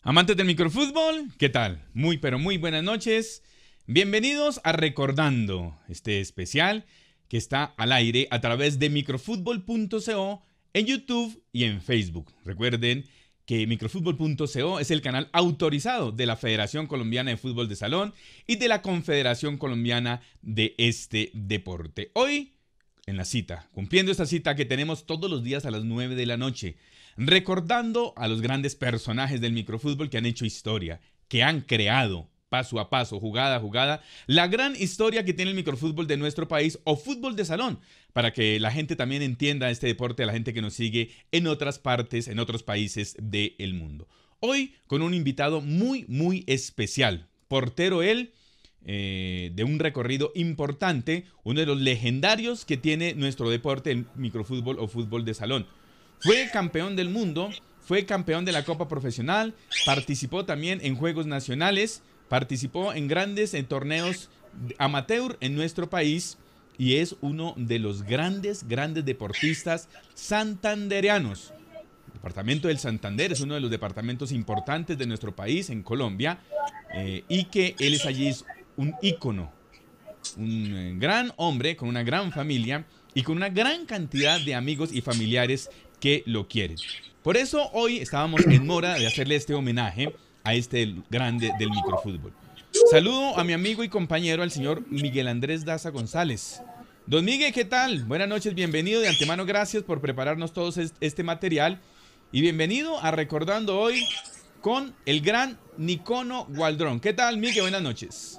Amantes del microfútbol, ¿qué tal? Muy pero muy buenas noches. Bienvenidos a Recordando, este especial que está al aire a través de microfútbol.co en YouTube y en Facebook. Recuerden que microfútbol.co es el canal autorizado de la Federación Colombiana de Fútbol de Salón y de la Confederación Colombiana de este deporte. Hoy, en la cita, cumpliendo esta cita que tenemos todos los días a las 9 de la noche, recordando a los grandes personajes del microfútbol que han hecho historia, que han creado paso a paso, jugada a jugada, la gran historia que tiene el microfútbol de nuestro país o fútbol de salón, para que la gente también entienda este deporte, la gente que nos sigue en otras partes, en otros países del mundo. Hoy con un invitado muy especial, portero él, de un recorrido importante, uno de los legendarios que tiene nuestro deporte, el microfútbol o fútbol de salón. Fue campeón del mundo, fue campeón de la Copa Profesional, participó también en Juegos Nacionales, participó en grandes torneos amateur en nuestro país y es uno de los grandes deportistas santandereanos. El departamento del Santander es uno de los departamentos importantes de nuestro país en Colombia y que él es allí un ícono, un gran hombre con una gran familia y con una gran cantidad de amigos y familiares que lo quieren. Por eso hoy estábamos en mora de hacerle este homenaje a este grande del microfútbol. Saludo a mi amigo y compañero, al señor Miguel Andrés Daza González. Don Miguel, ¿qué tal? Buenas noches, bienvenido. De antemano, gracias por prepararnos todos este material. Y bienvenido a Recordando hoy con el gran Nicono Gualdrón. ¿Qué tal, Miguel? Buenas noches.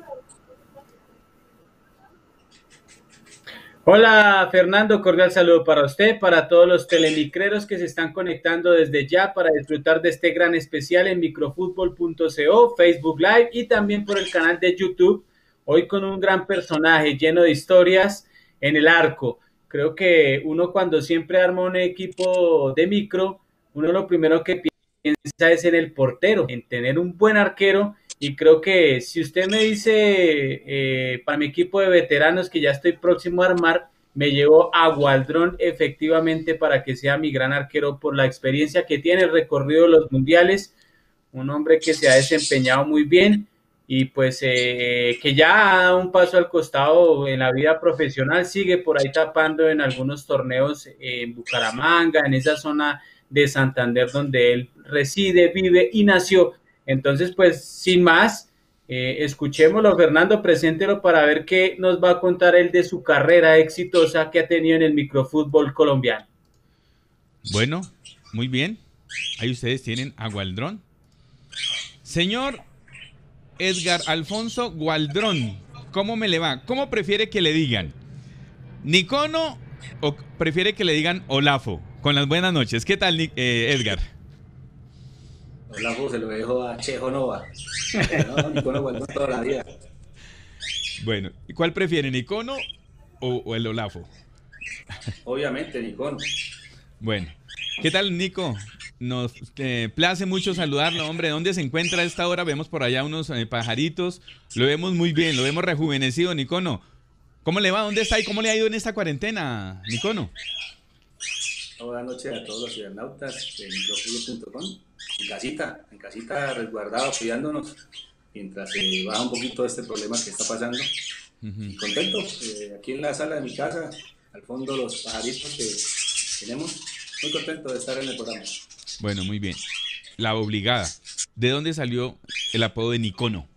Hola Fernando, cordial saludo para usted, para todos los telemicreros que se están conectando desde ya para disfrutar de este gran especial en microfútbol.co, Facebook Live y también por el canal de YouTube, hoy con un gran personaje lleno de historias en el arco. Creo que uno cuando siempre arma un equipo de micro, uno lo primero que piensa es en el portero, en tener un buen arquero. Y creo que si usted me dice para mi equipo de veteranos que ya estoy próximo a armar, me llevo a Gualdrón efectivamente para que sea mi gran arquero por la experiencia que tiene, el recorrido de los mundiales, un hombre que se ha desempeñado muy bien y pues que ya ha dado un paso al costado en la vida profesional, sigue por ahí tapando en algunos torneos en Bucaramanga, en esa zona de Santander donde él reside, vive y nació. Entonces, pues, sin más, escuchémoslo, Fernando, preséntelo para ver qué nos va a contar él de su carrera exitosa que ha tenido en el microfútbol colombiano. Bueno, muy bien. Ahí ustedes tienen a Gualdrón. Señor Edgar Alfonso Gualdrón, ¿cómo me le va? ¿Cómo prefiere que le digan? ¿Nicono o prefiere que le digan Olafo? Con las buenas noches. ¿Qué tal, Edgar? Olafo se lo dejo a Chejo Nova. No, Nicono Gualdón toda la vida. Bueno, ¿y cuál prefiere, Nicono o el Olafo? Obviamente, Nicono. Bueno, ¿qué tal, Nico? Nos place mucho saludarlo, hombre. ¿Dónde se encuentra a esta hora? Vemos por allá unos pajaritos. Lo vemos muy bien, lo vemos rejuvenecido, Nicono. ¿Cómo le va? ¿Dónde está y cómo le ha ido en esta cuarentena, Nicono? Buenas noches a todos los cibernautas de microfútbol.com. En casita, resguardados, cuidándonos, mientras se baja un poquito este problema que está pasando. Y contento, aquí en la sala de mi casa, al fondo los pajaritos que tenemos. Muy contento de estar en el programa. Bueno, muy bien. La obligada. ¿De dónde salió el apodo de Nicono?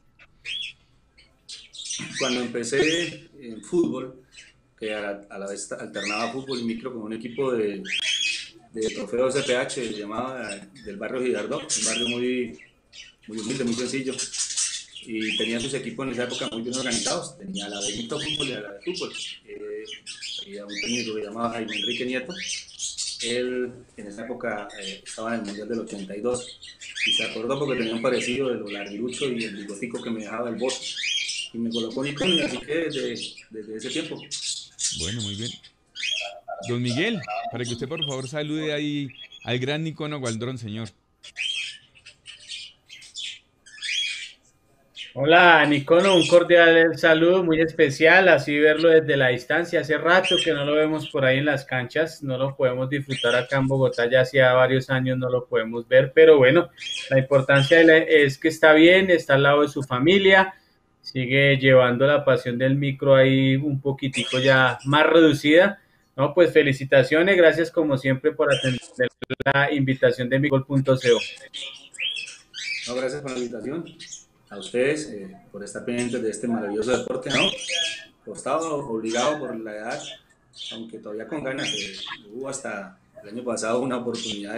Cuando empecé en fútbol, que a la vez alternaba fútbol y micro con un equipo de trofeo CPH llamaba del barrio Girardot, un barrio muy humilde, muy sencillo, y tenía sus equipos en esa época muy bien organizados. Tenía la de micro fútbol y la de fútbol, y a un técnico que llamaba Jaime Enrique Nieto. Él en esa época estaba en el Mundial del 82 y se acordó porque tenía un parecido de lo larguirucho y el bigotico que me dejaba el bote y me colocó Nicono, y así que desde ese tiempo. Bueno, muy bien. Don Miguel, para que usted por favor salude ahí al gran Nicono Gualdrón, señor. Hola, Nicono, un cordial saludo muy especial, así verlo desde la distancia. Hace rato que no lo vemos por ahí en las canchas, no lo podemos disfrutar acá en Bogotá, ya hacía varios años no lo podemos ver, pero bueno, la importancia es que está bien, está al lado de su familia, sigue llevando la pasión del micro ahí un poquitico ya más reducida. No, pues felicitaciones, gracias como siempre por atender la invitación de micro.co. No, gracias por la invitación. A ustedes por estar pendientes de este maravilloso deporte, ¿no? Costado, obligado por la edad, aunque todavía con ganas. Hubo hasta el año pasado una oportunidad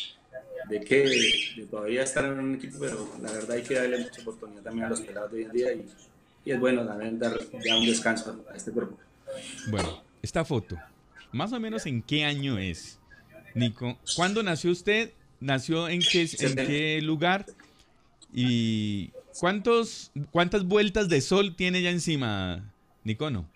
de todavía estar en un equipo, pero la verdad hay que darle mucha oportunidad también a los pelados de hoy en día y es bueno también dar ya un descanso a este cuerpo. Bueno, esta foto, más o menos en qué año es, Nico. ¿Cuándo nació usted? ¿Nació en qué lugar? ¿Y cuántas vueltas de sol tiene ya encima, Nicono?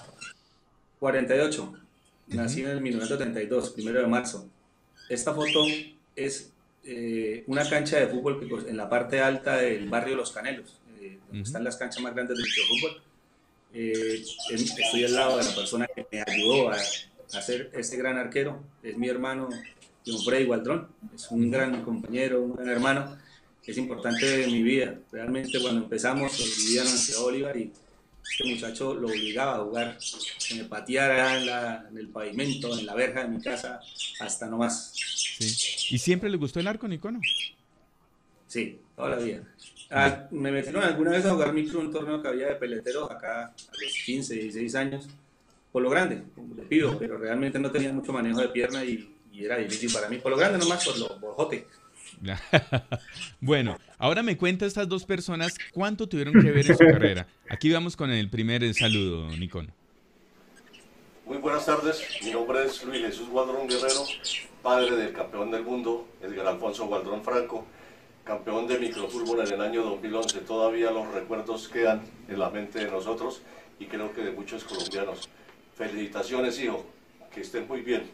48. Ujú. Nací en el 1932, 1 de marzo. Esta foto es una cancha de fútbol que en la parte alta del barrio Los Canelos, donde Ujú. están las canchas más grandes del microfútbol. Estoy al lado de la persona que me ayudó a ser este gran arquero. Es mi hermano John Freddy Gualdrón. Es un Ujú. gran compañero, un gran hermano. Es importante en mi vida. Realmente cuando empezamos vivía en la ciudad de Bolívar y este muchacho lo obligaba a jugar, que me pateara en el pavimento, en la verja de mi casa, hasta no más. Sí. ¿Y siempre le gustó el arco, Nicono? Sí, toda la vida. Bueno, Me metieron alguna vez a jugar micro en un torneo que había de peleteros acá a los 15, 16 años, por lo grande, como le pido, pero realmente no tenía mucho manejo de pierna y era difícil para mí, por lo grande nomás, por jote. bueno, ahora me cuenta estas dos personas cuánto tuvieron que ver en su carrera. Aquí vamos con el primer saludo, Nicono. Muy buenas tardes, mi nombre es Luis Jesús Gualdrón Guerrero, padre del campeón del mundo, Edgar Alfonso Gualdrón Franco, campeón de microfútbol en el año 2011. Todavía los recuerdos quedan en la mente de nosotros y creo que de muchos colombianos. Felicitaciones, hijo, que estén muy bien.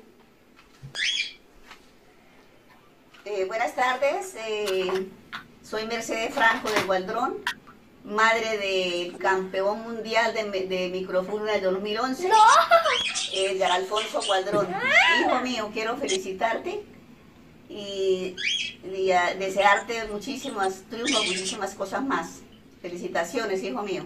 Buenas tardes, soy Mercedes Franco de Gualdrón, madre del campeón mundial de microfútbol del 2011, ¡no! Edgar Alfonso Gualdrón. Hijo mío, quiero felicitarte y desearte muchísimas triunfos, muchísimas cosas más. Felicitaciones, hijo mío.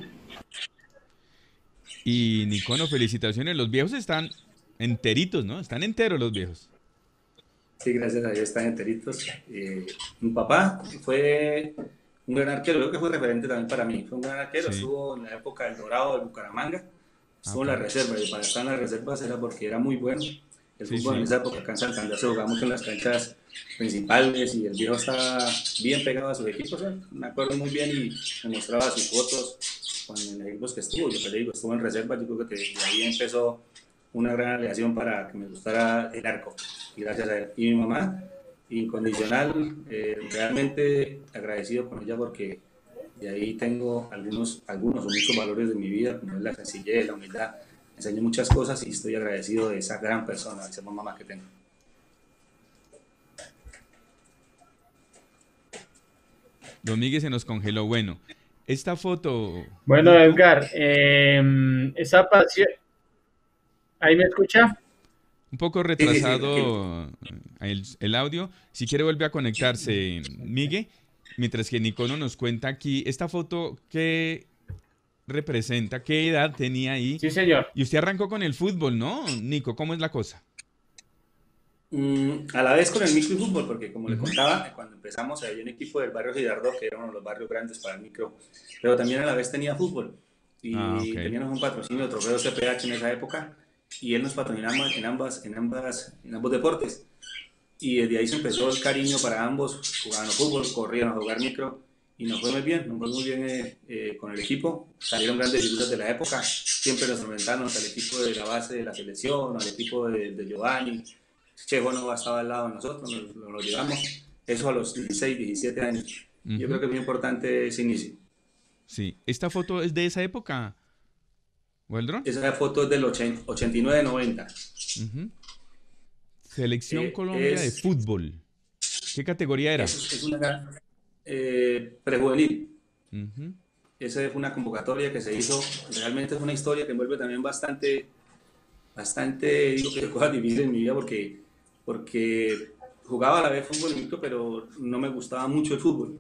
Y Nicono, felicitaciones. Los viejos están enteritos, ¿no? Están enteros los viejos. Sí, gracias a Dios están enteritos. Mi papá fue un gran arquero, creo que fue referente también para mí. Fue un gran arquero, Sí. estuvo en la época del Dorado de Bucaramanga, Ah, estuvo en ok. la reserva y para estar en las reservas era porque era muy bueno. El Sí, fútbol en sí. esa época acá en Santander se jugaba mucho en las canchas principales y el viejo estaba bien pegado a sus equipos. Me acuerdo muy bien y me mostraba sus fotos con los equipos que estuvo. Yo le digo, estuvo en reserva, yo creo que de ahí empezó una gran aleación para que me gustara el arco. Y gracias a él. Y mi mamá, incondicional, realmente agradecido con ella porque de ahí tengo algunos o muchos valores de mi vida, como es la sencillez, la humildad. Me enseñó muchas cosas y estoy agradecido de esa gran persona, de esa mamá que tengo. Don Miguel se nos congeló. Bueno, esta foto, Bueno, Nico, Edgar, esa pasión, ¿ahí me escucha? Sí, un poco sí, sí, tranquilo. retrasado el audio. Si quiere vuelve a conectarse, Miguel, mientras que Nicono nos cuenta aquí esta foto que representa, qué edad tenía ahí. Sí, señor. Y usted arrancó con el fútbol, ¿no, Nico? ¿Cómo es la cosa? A la vez con el micro y fútbol, porque como le Ujú. contaba, cuando empezamos había un equipo del barrio Girardot, que era uno de los barrios grandes para el micro, pero también a la vez tenía fútbol. Ah, Y ok. teníamos un patrocinio de Trofeo CPH en esa época, y él nos patrocinaba en ambos deportes. Y desde ahí se empezó el cariño para ambos, jugaban fútbol, corrían a jugar micro, y nos fue muy bien con el equipo. Salieron grandes figuras de la época, siempre nos enfrentamos al equipo de la base de la selección, al equipo de Giovanni. Chejo no estaba al lado de nosotros, nos llevamos. Eso a los 16, 17 años. Yo creo Ujú. que es muy importante ese inicio. Sí, esta foto es de esa época, Weldron. Esa foto es del 89-90. Ujú. Selección Colombia de Es, fútbol. ¿Qué categoría era? es una prejuvenil. Ujú. esa fue una convocatoria que se hizo, realmente es una historia que envuelve también bastante, digo que cosas difíciles en mi vida porque jugaba a la vez fútbol y micro, pero no me gustaba mucho el fútbol.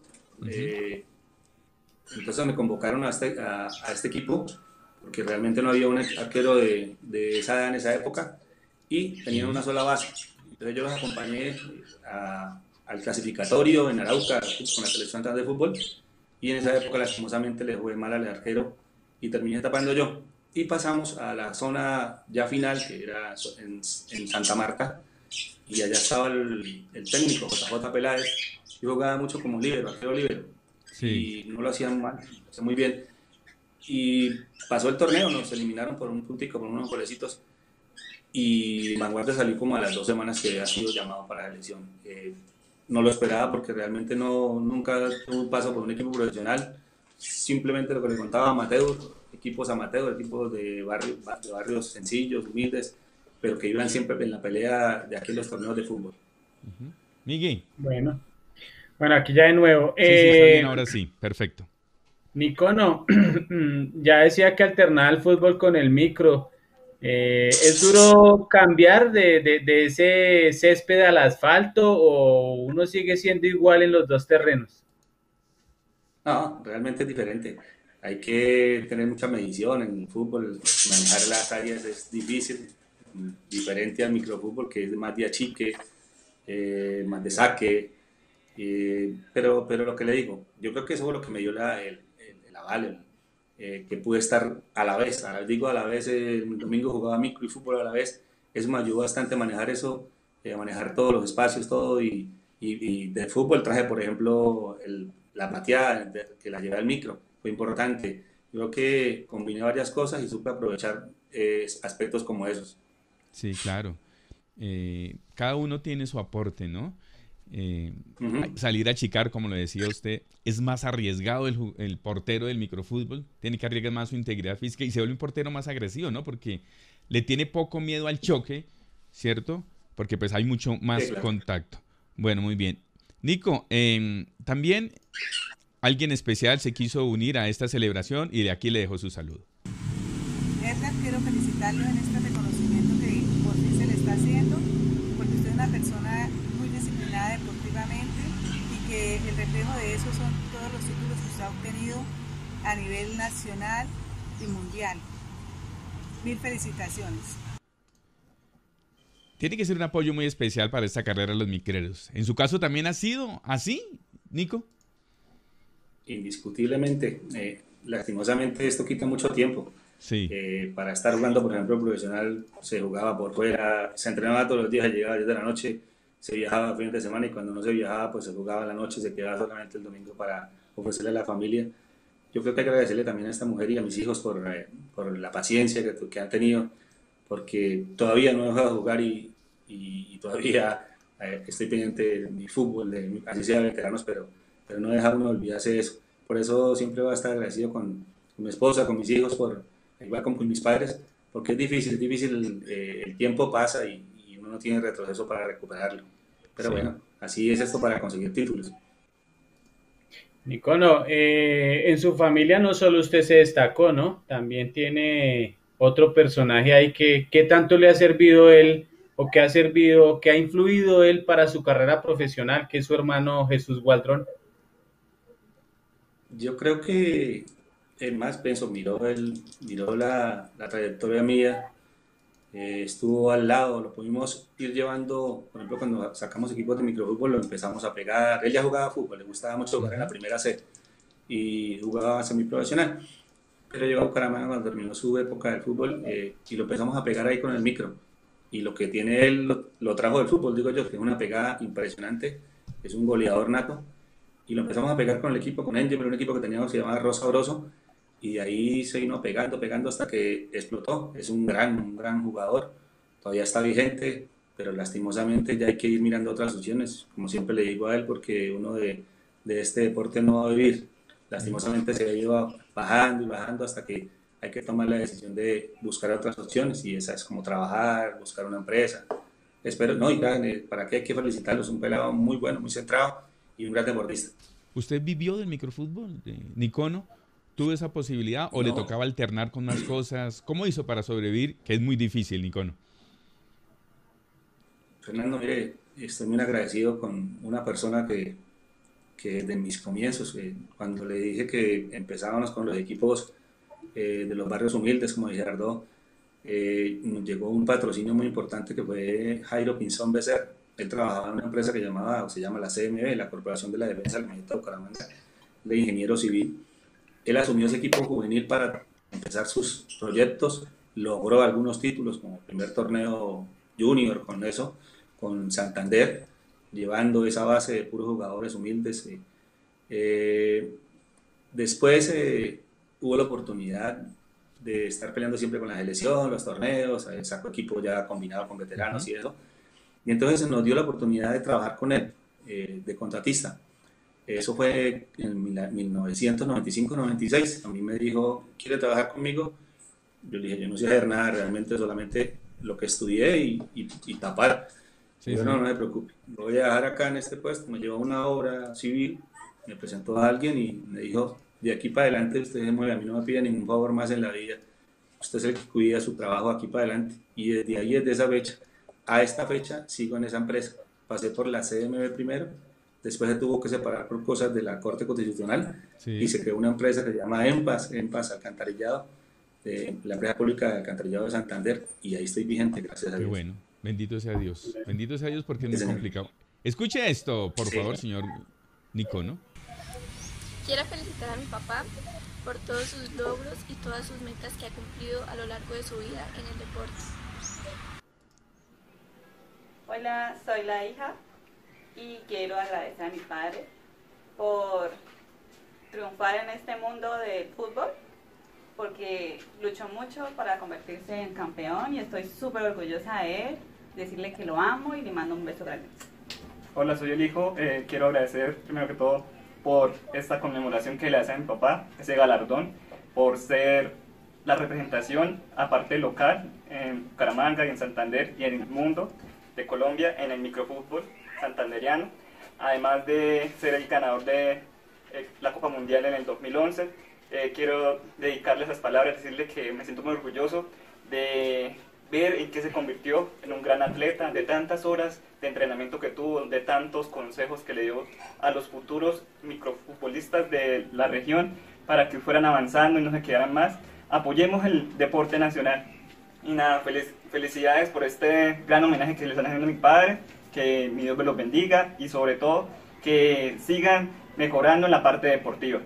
Entonces me convocaron a este equipo porque realmente no había un arquero de esa edad en esa época y tenían una sola base. Entonces yo los acompañé al clasificatorio en Arauca con la selección de fútbol y en esa época lastimosamente le jugué mal al arquero y terminé tapando yo. Y pasamos a la zona ya final, que era en Santa Marta, y allá estaba el técnico, JJ Peláez. Yo jugaba mucho como líbero, arquero líbero, y no lo hacían mal, lo hacían muy bien. Y pasó el torneo, nos eliminaron por un puntico, por unos golecitos, y Vanguardia salió como a las 2 semanas que había sido llamado para la elección. No lo esperaba porque realmente nunca tuve un paso por un equipo profesional, simplemente lo que le contaba equipos de barrios sencillos, humildes, pero que iban siempre en la pelea de aquí en los torneos de fútbol. Miguel. Bueno, aquí ya de nuevo. Sí, está bien, ahora sí, perfecto. Nicono, ya decía que alternaba el fútbol con el micro. ¿Es duro cambiar de ese césped al asfalto o uno sigue siendo igual en los dos terrenos? No, realmente es diferente. Hay que tener mucha medición en el fútbol, manejar las áreas es difícil, diferente al microfútbol que es más de achique, más de saque, pero lo que le digo, yo creo que eso es lo que me dio el aval, que pude estar a la vez, el domingo jugaba micro y fútbol a la vez, eso me ayudó bastante a manejar eso, a manejar todos los espacios, todo, y del fútbol traje, por ejemplo, la pateada que la lleva el micro, fue importante. Creo que combiné varias cosas y supe aprovechar aspectos como esos. Sí, claro. Cada uno tiene su aporte, ¿no? Salir a achicar, como lo decía usted, es más arriesgado el portero del microfútbol, tiene que arriesgar más su integridad física y se vuelve un portero más agresivo, ¿no? Porque le tiene poco miedo al choque, ¿cierto? Porque pues hay mucho más contacto. Bueno, muy bien. Nico, también alguien especial se quiso unir a esta celebración y de aquí le dejo su saludo. Edgar, quiero felicitarlo en este reconocimiento que por fin se le está haciendo, porque usted es una persona muy disciplinada deportivamente y que el reflejo de eso son todos los títulos que usted ha obtenido a nivel nacional y mundial. Mil felicitaciones. Tiene que ser un apoyo muy especial para esta carrera de los micreros. ¿En su caso también ha sido así, Nico? Indiscutiblemente. Lastimosamente esto quita mucho tiempo. Sí. Para estar jugando, por ejemplo, profesional, se jugaba por fuera, se entrenaba todos los días, llegaba a 10 de la noche, se viajaba a fin de semana y cuando no se viajaba, pues se jugaba la noche, se quedaba solamente el domingo para ofrecerle a la familia. Yo creo que hay que agradecerle también a esta mujer y a mis hijos por la paciencia que han tenido, porque todavía no he dejado de jugar y todavía estoy pendiente de mi fútbol, así sea veteranos, pero no deja uno olvidarse de eso. Por eso siempre voy a estar agradecido con mi esposa, con mis hijos, igual con mis padres, porque es difícil, el tiempo pasa y uno no tiene retroceso para recuperarlo. Pero sí, bueno, así es esto para conseguir títulos. Nicono, en su familia no solo usted se destacó, ¿no? También tiene otro personaje ahí ¿qué tanto le ha servido él o qué ha influido él para su carrera profesional, que es su hermano Jesús Gualdrón? Yo creo que el más pienso, miró la trayectoria mía, estuvo al lado, lo pudimos ir llevando, por ejemplo, cuando sacamos equipos de microfútbol lo empezamos a pegar, él ya jugaba fútbol, le gustaba mucho jugar en la primera C y jugaba semiprofesional, pero llegó a Bucaramanga cuando terminó su época del fútbol y lo empezamos a pegar ahí con el micro, y lo que tiene él lo trajo del fútbol, digo yo, que es una pegada impresionante, es un goleador nato, y lo empezamos a pegar con el equipo, con Angel, un equipo que teníamos que se llamaba Rosa Oroso, y de ahí se vino pegando hasta que explotó. Es un gran jugador, todavía está vigente, pero lastimosamente ya hay que ir mirando otras opciones, como siempre le digo a él, porque uno de este deporte no va a vivir. Lastimosamente se ha ido bajando y bajando hasta que hay que tomar la decisión de buscar otras opciones, y esa es como trabajar, buscar una empresa. Espero, no, y para qué hay que felicitarlo, es un pelado muy bueno, muy centrado y un gran deportista. ¿Usted vivió del microfútbol, Nicono? tuvo esa posibilidad o le tocaba alternar con más cosas? ¿Cómo hizo para sobrevivir? Que es muy difícil, Nicono. Fernando, mire, estoy muy agradecido con una persona que desde mis comienzos, cuando le dije que empezábamos con los equipos de los barrios humildes, como Gerardo, nos llegó un patrocinio muy importante que fue Jairo Pinzón Becerra. Él trabajaba en una empresa que se llama la CMB, la Corporación de la Defensa del Medio de Bucaramanga, de ingeniero civil. Él asumió ese equipo juvenil para empezar sus proyectos, logró algunos títulos, como el primer torneo junior con eso, con Santander, llevando esa base de puros jugadores humildes. Después hubo la oportunidad de estar peleando siempre con la selección, los torneos, sacó equipo ya combinado con veteranos y eso. Y entonces nos dio la oportunidad de trabajar con él, de contratista. Eso fue en 1995-96. A mí me dijo, ¿quiere trabajar conmigo? Yo le dije, yo no sé hacer nada, realmente solamente lo que estudié y tapar. Sí, no me preocupe, lo voy a dejar acá en este puesto. Me llevó una obra civil, me presentó a alguien y me dijo, de aquí para adelante usted se mueve, a mí no me pide ningún favor más en la vida. Usted es el que cuida su trabajo aquí para adelante. Y desde ahí, desde esa fecha a esta fecha, sigo en esa empresa. Pasé por la CMB primero, después se tuvo que separar por cosas de la Corte Constitucional y se creó una empresa que se llama EMPAS Alcantarillado, de la empresa pública de Alcantarillado de Santander, y ahí estoy vigente, gracias a Dios. Qué bueno. Bendito sea Dios. Bendito sea Dios porque es muy complicado. Escuche esto, por favor, señor Nicono. Quiero felicitar a mi papá por todos sus logros y todas sus metas que ha cumplido a lo largo de su vida en el deporte. Hola, soy la hija y quiero agradecer a mi padre por triunfar en este mundo del fútbol, porque luchó mucho para convertirse en campeón y estoy súper orgullosa de él, decirle que lo amo y le mando un beso grande. Hola, soy el hijo. Quiero agradecer primero que todo por esta conmemoración que le hace a mi papá, ese galardón, por ser la representación, aparte local, en Bucaramanga y en Santander y en el mundo de Colombia, en el microfútbol santanderiano, además de ser el ganador de la Copa Mundial en el 2011. Quiero dedicarle esas palabras, decirle que me siento muy orgulloso de ver en qué se convirtió en un gran atleta, de tantas horas de entrenamiento que tuvo, de tantos consejos que le dio a los futuros microfutbolistas de la región para que fueran avanzando y no se quedaran más. Apoyemos el deporte nacional. Y nada, felicidades por este gran homenaje que les están haciendo a mi padre, que mi Dios me los bendiga y sobre todo que sigan mejorando en la parte deportiva.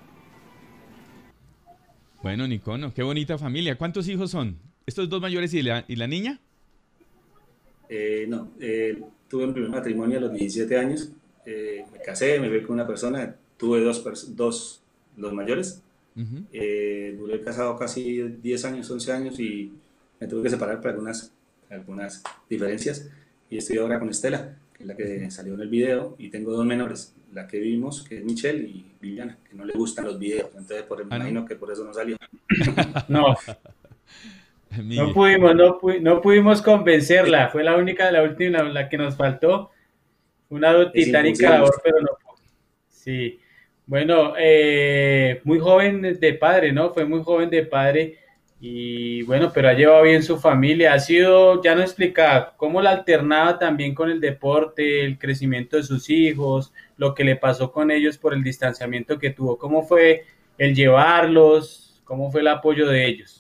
Bueno, Nicono, qué bonita familia. ¿Cuántos hijos son? ¿Estos dos mayores y la niña? No, tuve un primer matrimonio a los 17 años, me casé, me fui con una persona, tuve dos mayores, duré casado casi 10 años, 11 años y me tuve que separar por algunas diferencias y estoy ahora con Estela, que es la que salió en el video, y tengo dos menores, la que vimos, que es Michelle, y Viviana, que no le gustan los videos, entonces imagino que por eso no salió. No. No pudimos convencerla, fue la última, la que nos faltó, una titánica labor, pero no. Sí, bueno, muy joven de padre, ¿no? Fue muy joven de padre y bueno, pero ha llevado bien su familia, ha sido, ya nos explicaba, cómo la alternaba también con el deporte, el crecimiento de sus hijos, lo que le pasó con ellos por el distanciamiento que tuvo, cómo fue el llevarlos, cómo fue el apoyo de ellos.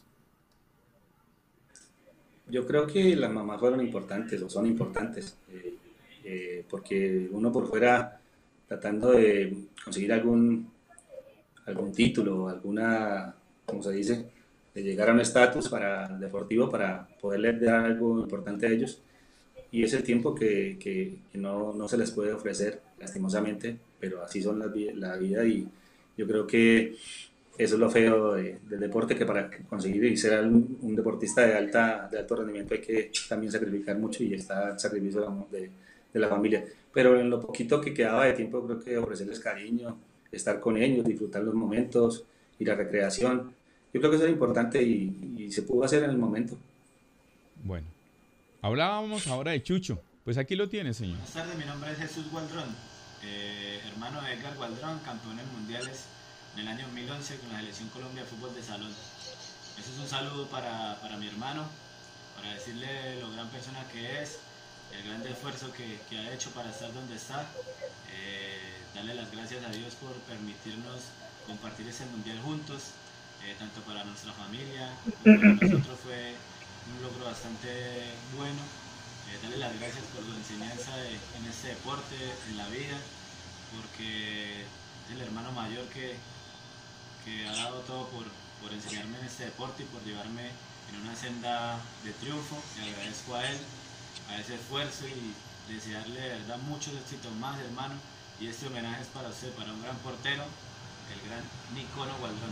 Yo creo que las mamás fueron importantes, o son importantes, porque uno por fuera tratando de conseguir algún título, alguna, ¿cómo se dice?, de llegar a un estatus deportivo para poderles dar algo importante a ellos, y es el tiempo que no se les puede ofrecer, lastimosamente, pero así son la vida, y yo creo que eso es lo feo del deporte, que para conseguir y ser un deportista de alto rendimiento hay que también sacrificar mucho, y está el sacrificio de la familia. Pero en lo poquito que quedaba de tiempo, creo que ofrecerles cariño, estar con ellos, disfrutar los momentos y la recreación. Yo creo que eso era importante y se pudo hacer en el momento. Bueno, hablábamos ahora de Chucho. Pues aquí lo tiene, señor. Buenas tardes, mi nombre es Jesús Gualdrón, hermano de Edgar Gualdrón, campeones mundiales en el año 2011 con la Selección Colombia de Fútbol de Salón. Eso es un saludo para mi hermano, para decirle lo gran persona que es, el gran esfuerzo que ha hecho para estar donde está. Darle las gracias a Dios por permitirnos compartir ese mundial juntos, tanto para nuestra familia como para nosotros fue un logro bastante bueno. Darle las gracias por su enseñanza en este deporte, en la vida, porque es el hermano mayor que ha dado todo por enseñarme en este deporte y por llevarme en una senda de triunfo. Le agradezco a él, a ese esfuerzo, y desearle de verdad muchos éxitos más, hermano. Y este homenaje es para usted, para un gran portero, el gran Nicono Gualdrón.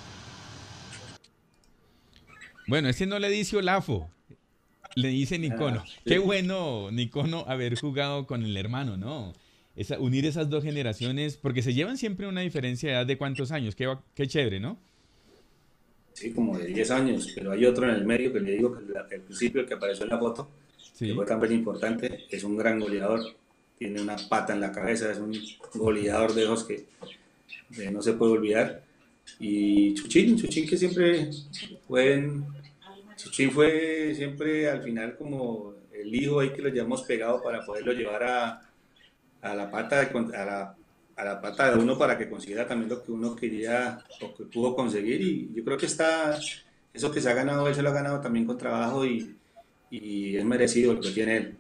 Bueno, este no le dice Olafo, le dice Nicono. Qué bueno, Nicono, haber jugado con el hermano, ¿no? Unir esas dos generaciones, porque se llevan siempre una diferencia de edad de ¿cuántos años? Qué chévere, ¿no? Sí, como de 10 años, pero hay otro en el medio que le digo que al principio, el que apareció en la foto, sí, que fue también importante, es un gran goleador, tiene una pata en la cabeza, es un goleador de esos que no se puede olvidar. Y Chuchín que siempre Chuchín fue siempre al final como el hijo ahí que lo llevamos pegado para poderlo llevar a la pata de uno, para que consiguiera también lo que uno quería o que pudo conseguir. Y yo creo que eso que se ha ganado, él se lo ha ganado también con trabajo, y es merecido lo que tiene él.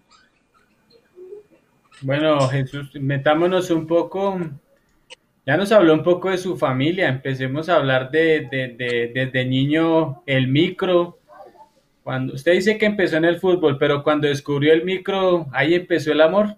Bueno, Jesús, metámonos un poco. Ya nos habló un poco de su familia. Empecemos a hablar desde niño, el micro. Cuando usted dice que empezó en el fútbol, pero cuando descubrió el micro, ahí empezó el amor.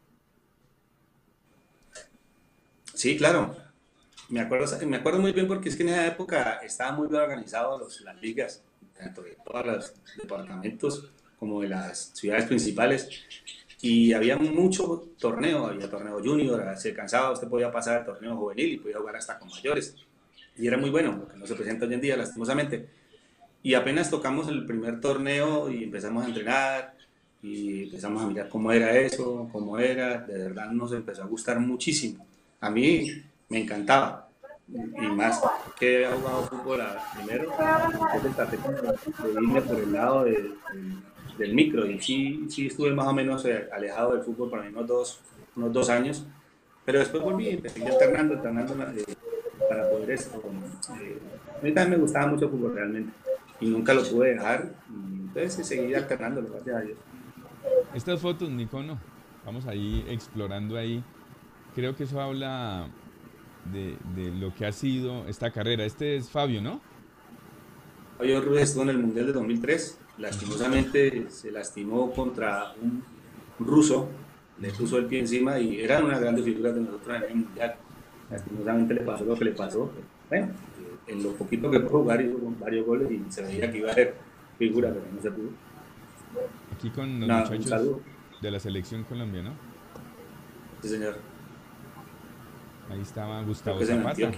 Sí, claro. Me acuerdo muy bien, porque es que en esa época estaban muy bien organizados las ligas, tanto de todos los departamentos como de las ciudades principales, y había mucho torneo, había torneo junior, se cansaba, usted podía pasar al torneo juvenil y podía jugar hasta con mayores, y era muy bueno, lo que no se presenta hoy en día, lastimosamente. Y apenas tocamos el primer torneo y empezamos a entrenar, y empezamos a mirar cómo era eso, de verdad nos empezó a gustar muchísimo. A mí me encantaba, y más que había jugado fútbol primero, entonces traté de irme por el lado del micro, y sí estuve más o menos alejado del fútbol por unos dos años, pero después volví, empecé alternando para poder eso. A mí también me gustaba mucho el fútbol realmente, y nunca lo pude dejar, y entonces seguí alternándolo, gracias a Dios. Estas fotos, Nicono, vamos ahí explorando ahí. Creo que eso habla de lo que ha sido esta carrera. Este es Fabio, ¿no? Fabio Ruiz estuvo en el Mundial de 2003. Lastimosamente se lastimó contra un ruso, le puso el pie encima, y eran unas grandes figuras de nosotros en el Mundial. Lastimosamente le pasó lo que le pasó. Bueno, en lo poquito que pudo jugar hizo varios goles y se veía que iba a ser figura, pero no se pudo. Aquí con los muchachos de la selección Colombia, ¿no? Sí, señor. Ahí estaba Gustavo Zapata.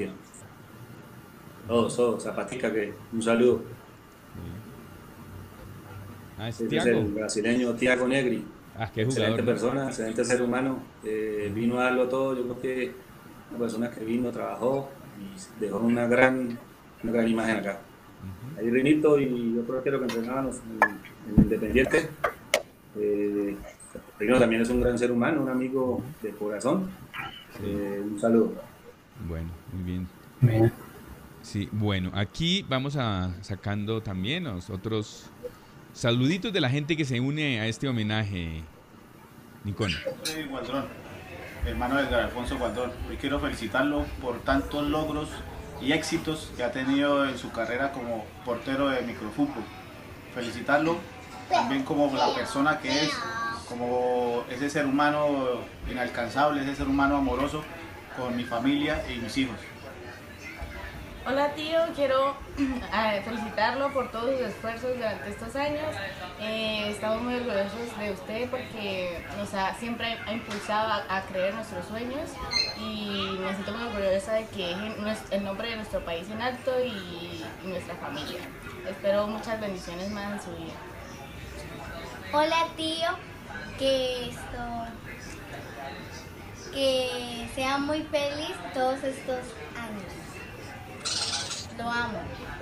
Todos, Zapatica, que un saludo. Sí. Es Thiago. Es el brasileño Thiago Negri. Qué jugador, excelente persona, excelente ser humano. Vino a darlo todo. Yo creo que una persona que vino, trabajó y dejó una gran imagen acá. Ahí Rinito, y yo creo que lo que entrenábamos en Independiente. Rino también es un gran ser humano, un amigo de corazón. Un saludo. Bueno, muy bien. Sí, bueno, aquí vamos sacando también los otros saluditos de la gente que se une a este homenaje, Nicono. Soy Gualdrón, hermano de Edgar Alfonso Gualdrón. Hoy quiero felicitarlo por tantos logros y éxitos que ha tenido en su carrera como portero de microfútbol. Felicitarlo también como la persona que es, como ese ser humano inalcanzable, ese ser humano amoroso con mi familia y mis hijos. Hola tío, quiero felicitarlo por todos sus esfuerzos durante estos años. Estamos muy orgullosos de usted porque siempre ha impulsado a creer en nuestros sueños, y me siento muy orgullosa de que deje el nombre de nuestro país en alto y nuestra familia. Espero muchas bendiciones más en su vida. Hola tío, que sea muy feliz todos estos años. Lo amo.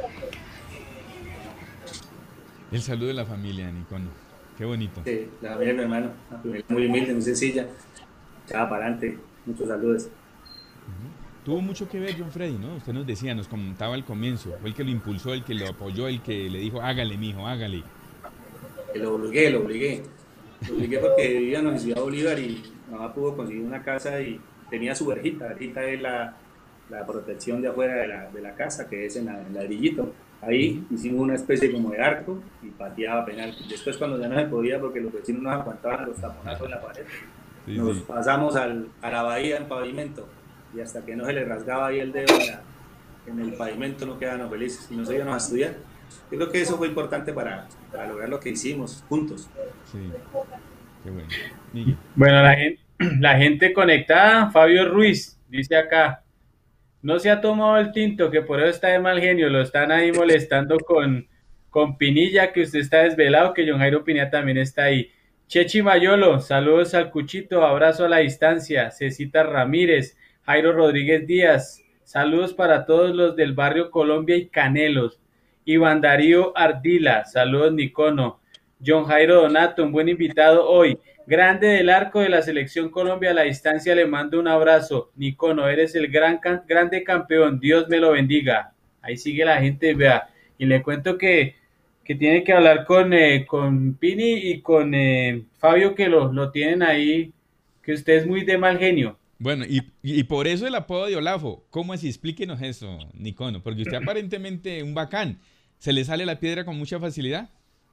El saludo de la familia, Nicono. Qué bonito. Sí, la familia de mi hermano, una familia muy humilde, muy sencilla, echada para adelante, muchos saludos. Tuvo mucho que ver John Freddy, ¿no? Usted nos decía, nos comentaba al comienzo, fue el que lo impulsó, el que lo apoyó, el que le dijo, hágale, mijo, hágale. Lo obligué porque vivía en la ciudad de Bolívar y mamá pudo conseguir una casa y tenía su verjita. La verjita es la protección de afuera de la casa, que es en el ladrillito. Ahí hicimos una especie como de arco y pateaba penal. Después, cuando ya no se podía porque los vecinos no aguantaban los taponazos en la pared, nos pasamos a la bahía en pavimento, y hasta que no se le rasgaba ahí el dedo en el pavimento no quedábamos felices y nos íbamos a estudiar. Yo creo que eso fue importante para lograr lo que hicimos juntos. Sí, qué bueno. Miguel. Bueno, la gente conectada, Fabio Ruiz, dice acá, no se ha tomado el tinto, que por eso está de mal genio, lo están ahí molestando con Pinilla, que usted está desvelado, que John Jairo Pinilla también está ahí. Chechi Mayolo, saludos al Cuchito, abrazo a la distancia. Cecita Ramírez, Jairo Rodríguez Díaz, saludos para todos los del barrio Colombia y Canelos. Iván Darío Ardila, saludos Nicono. John Jairo Donato, un buen invitado hoy. Grande del arco de la selección Colombia a la distancia, le mando un abrazo. Nicono, eres el grande campeón, Dios me lo bendiga. Ahí sigue la gente, vea. Y le cuento que tiene que hablar con Pini y con Fabio, que lo tienen ahí, que usted es muy de mal genio. Bueno, y por eso el apodo de Olafo. ¿Cómo así? Explíquenos eso, Nicono, porque usted aparentemente un bacán. ¿Se le sale la piedra con mucha facilidad?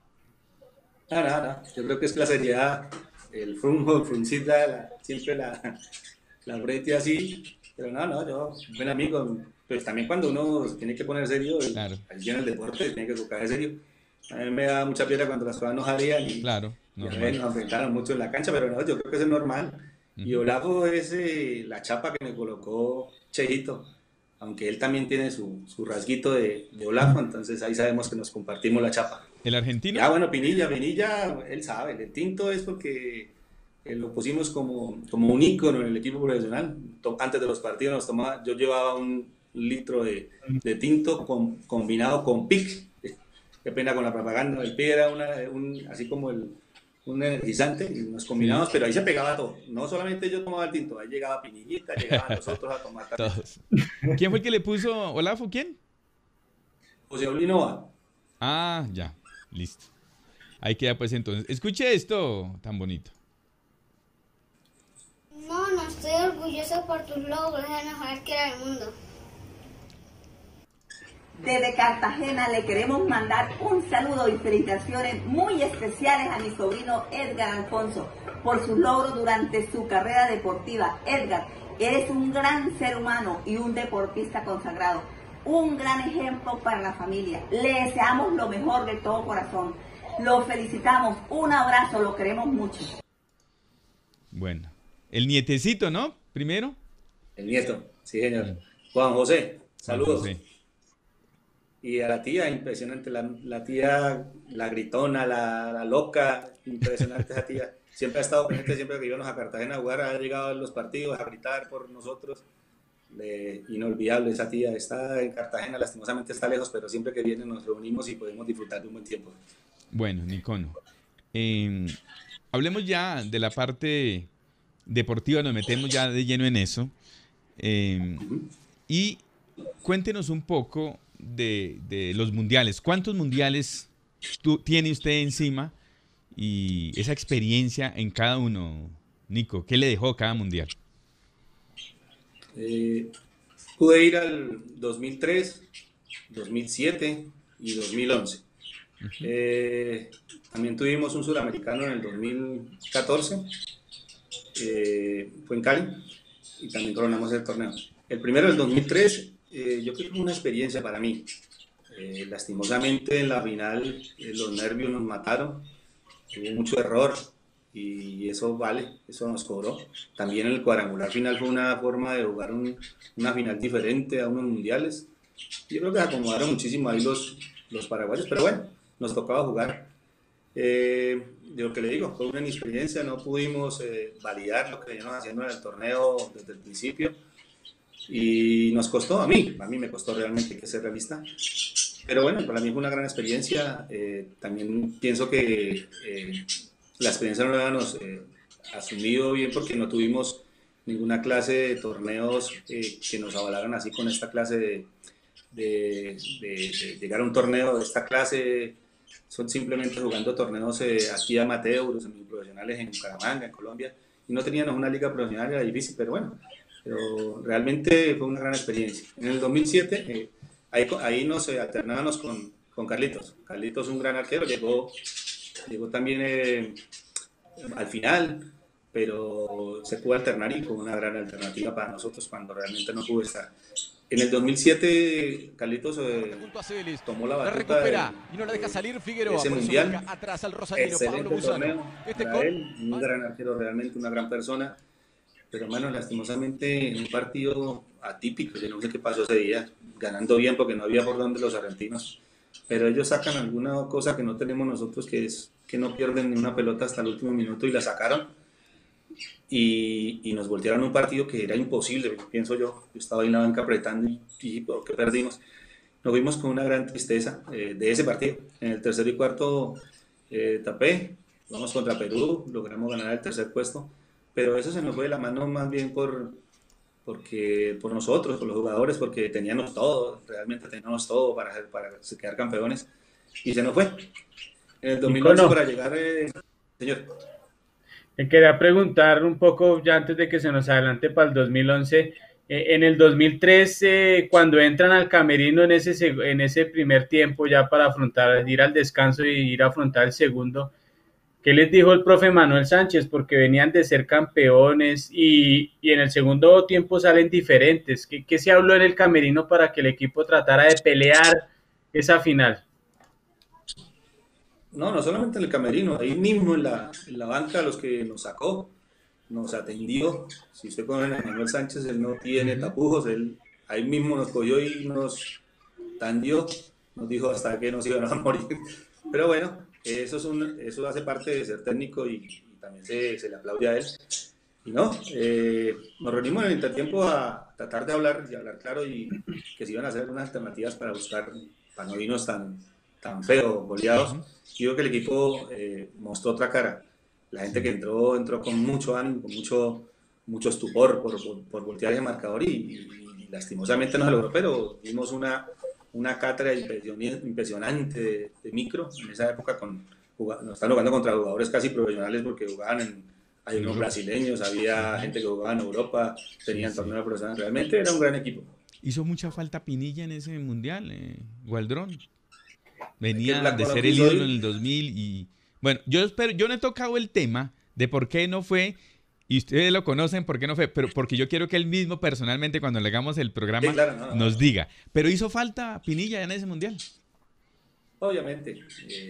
No. Yo creo que es la seriedad, el fruncita, siempre la frente así. Pero no, yo, buen amigo. Pues también cuando uno tiene que poner serio, claro. Allí en el deporte tiene que tocar serio. A mí me da mucha piedra cuando las cosas no salían y, claro, y a veces nos enfrentaron mucho en la cancha, pero no, yo creo que eso es normal. Y Olafo es la chapa que me colocó Chejito, aunque él también tiene su rasguito de Olafo, entonces ahí sabemos que nos compartimos la chapa. ¿El argentino? Ya, bueno, Pinilla, él sabe, el tinto es porque lo pusimos como un ícono en el equipo profesional. Antes de los partidos yo llevaba un litro de tinto combinado con pic. Qué pena con la propaganda, el pic era así como un energizante, y nos combinamos, pero ahí se pegaba todo. No solamente yo tomaba el tinto, ahí llegaba Pinillita, llegaban nosotros a tomar todos. ¿Quién fue el que le puso Olafo? ¿Quién? José Olinova. Ah, ya, listo. Ahí queda pues entonces. Escuche esto tan bonito. No estoy orgulloso por tus logros de mejorar que era el mundo. Desde Cartagena le queremos mandar un saludo y felicitaciones muy especiales a mi sobrino Edgar Alfonso por sus logros durante su carrera deportiva. Edgar, eres un gran ser humano y un deportista consagrado, un gran ejemplo para la familia. Le deseamos lo mejor de todo corazón. Lo felicitamos, un abrazo, lo queremos mucho. Bueno, el nietecito, ¿no? Primero. El nieto, sí señor. Juan José, saludos. Juan José. Y a la tía, impresionante, la tía, la gritona, la loca, impresionante esa tía. Siempre ha estado presente, siempre que íbamos a Cartagena a jugar, ha llegado a los partidos a gritar por nosotros. Inolvidable esa tía, está en Cartagena, lastimosamente está lejos, pero siempre que viene nos reunimos y podemos disfrutar de un buen tiempo. Bueno, Nicono, hablemos ya de la parte deportiva, nos metemos ya de lleno en eso. Y cuéntenos un poco de los mundiales. ¿Cuántos mundiales tiene usted encima y esa experiencia en cada uno, Nico? ¿Qué le dejó cada mundial? Pude ir al 2003, 2007 y 2011. También tuvimos un suramericano en el 2014, fue en Cali, y también coronamos el torneo. El primero, el 2003, yo creo que fue una experiencia para mí. Lastimosamente en la final los nervios nos mataron, hubo mucho error y eso eso nos cobró. También el cuadrangular final fue una forma de jugar una final diferente a unos mundiales. Yo creo que se acomodaron muchísimo ahí los paraguayos, pero bueno, nos tocaba jugar. De lo que le digo, fue una inexperiencia, no pudimos validar lo que veníamos haciendo en el torneo desde el principio. y nos costó, a mí me costó realmente, hay que ser realista. Pero bueno, para mí fue una gran experiencia. También pienso que la experiencia no la habíamos asumido bien porque no tuvimos ninguna clase de torneos que nos avalaran así con esta clase de llegar a un torneo de esta clase. Son simplemente jugando torneos aquí amateurs, semiprofesionales en Bucaramanga, en Colombia, y no teníamos una liga profesional, era difícil, pero bueno, pero realmente fue una gran experiencia. En el 2007, ahí nos alternábamos con Carlitos. Carlitos, un gran arquero, llegó también al final, pero se pudo alternar y fue una gran alternativa para nosotros cuando realmente no pudo estar. En el 2007, Carlitos tomó la batuta recupera y no la deja salir Figueroa. ese mundial. Atrás al Rosario, Excelente Pablo torneo para gol. él, un gran arquero, realmente una gran persona. Pero hermano, lastimosamente en un partido atípico, yo no sé qué pasó ese día, ganando bien porque no había por dónde los argentinos. Pero ellos sacan alguna cosa que no tenemos nosotros, que es que no pierden ni una pelota hasta el último minuto y la sacaron. Y nos voltearon un partido que era imposible, pienso yo estaba ahí en la banca apretando y ¿por qué perdimos? Nos vimos con una gran tristeza de ese partido. En el tercero y cuarto tapé, vamos contra Perú, logramos ganar el tercer puesto, pero eso se nos fue de la mano más bien por nosotros, por los jugadores, porque teníamos todo, realmente teníamos todo para quedar campeones, y se nos fue. En el 2011 para llegar, señor. Me quería preguntar un poco, ya antes de que se nos adelante para el 2011, en el 2013, cuando entran al camerino en ese primer tiempo ya para ir al descanso y ir a afrontar el segundo, ¿qué les dijo el profe Manuel Sánchez? Porque venían de ser campeones y en el segundo tiempo salen diferentes. ¿Qué se habló en el camerino para que el equipo tratara de pelear esa final? No solamente en el camerino, ahí mismo en la banca, los que nos sacó, nos atendió. Si usted conoce a Manuel Sánchez, él no tiene tapujos, él ahí mismo nos cogió y nos tendió, nos dijo hasta que nos iban a morir. Pero bueno, eso hace parte de ser técnico y también se le aplaude a él. Y nos reunimos en el intertiempo a tratar de hablar claro y que se iban a hacer algunas alternativas para no irnos tan feo, goleados. Yo creo que el equipo mostró otra cara. La gente que entró con mucho ánimo, con mucho estupor por voltear ese marcador y lastimosamente no se logró, pero vimos una cátedra impresionante de micro en esa época. Nos están jugando contra jugadores casi profesionales porque jugaban hay unos brasileños, había gente que jugaba en Europa, tenían torneos profesionales. Realmente era un gran equipo. Hizo mucha falta Pinilla en ese mundial, Gualdrón. Venía de ser el ídolo en el 2000 y bueno, yo no he tocado el tema de por qué no fue, y ustedes lo conocen por qué no fue, pero porque yo quiero que él mismo personalmente cuando le hagamos el programa nos diga, pero hizo falta Pinilla en ese mundial. Obviamente,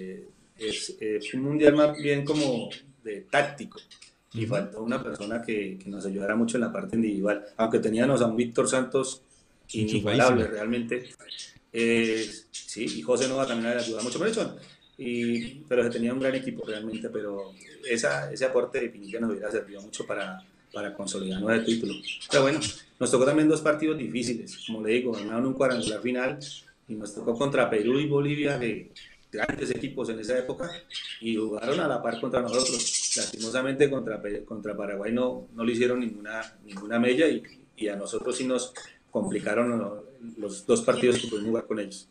es un mundial más bien como de táctico y faltó una persona que nos ayudara mucho en la parte individual, aunque teníamos a un Víctor Santos inigualable realmente. Sí, y José Nova también le ayudaba mucho, pero se tenía un gran equipo realmente, pero ese aporte de Pinilla nos hubiera servido mucho para consolidarnos el título. Pero bueno, nos tocó también 2 partidos difíciles, como le digo, ganaron un cuadrangular final y nos tocó contra Perú y Bolivia, de grandes equipos en esa época, y jugaron a la par contra nosotros. Lastimosamente contra Paraguay no le hicieron ninguna mella y a nosotros sí nos complicaron los 2 partidos que pudimos jugar con ellos.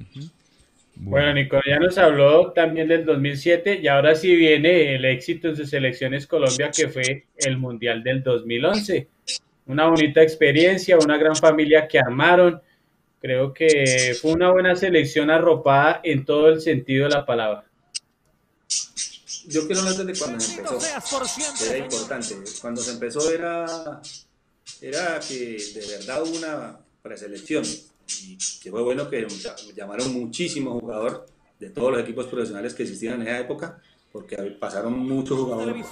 Bueno, Nicolás ya nos habló también del 2007 y ahora sí viene el éxito en sus selecciones Colombia, que fue el Mundial del 2011. Una bonita experiencia, una gran familia que armaron. Creo que fue una buena selección arropada en todo el sentido de la palabra. Yo quiero hablar desde cuando se empezó. Era importante. Cuando se empezó era que de verdad hubo una preselección y que fue bueno que llamaron muchísimos jugadores de todos los equipos profesionales que existían en esa época, porque pasaron muchos jugadores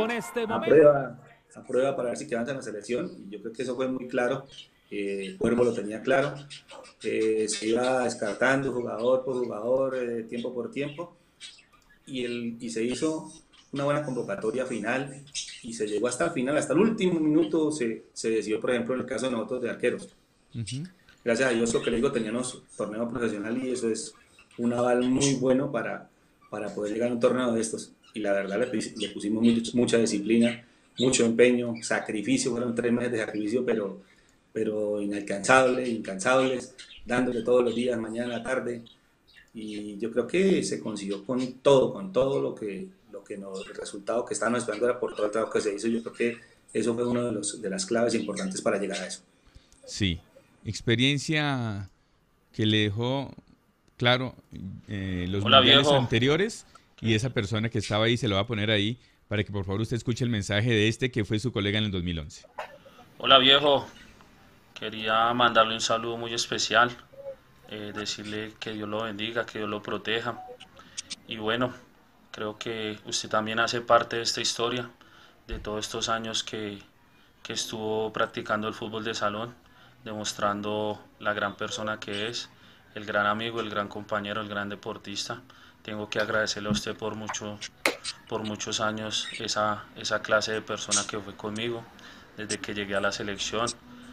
a prueba para ver si quedaban en la selección, y yo creo que eso fue muy claro. Cuervo lo tenía claro, se iba descartando jugador por jugador, tiempo por tiempo, y se hizo una buena convocatoria final y se llegó hasta el final, hasta el último minuto se decidió, por ejemplo, en el caso de nosotros de arqueros. Gracias a Dios, lo que le digo, teníamos torneo profesional y eso es un aval muy bueno para poder llegar a un torneo de estos. Y la verdad le pusimos mucha disciplina, mucho empeño, sacrificio, fueron 3 meses de sacrificio, pero incansables, dándole todos los días, mañana, tarde. Y yo creo que se consiguió con todo lo que el resultado que estábamos esperando era por todo el trabajo que se hizo. Yo creo que eso fue una de las claves importantes para llegar a eso. Sí, experiencia que le dejó claro los mundiales anteriores, y esa persona que estaba ahí se lo va a poner ahí para que por favor usted escuche el mensaje de que fue su colega en el 2011. Hola viejo, quería mandarle un saludo muy especial, decirle que Dios lo bendiga, que Dios lo proteja, y bueno, creo que usted también hace parte de esta historia, de todos estos años que estuvo practicando el fútbol de salón, demostrando la gran persona que es, el gran amigo, el gran compañero, el gran deportista. Tengo que agradecerle a usted por muchos años esa clase de persona que fue conmigo desde que llegué a la selección,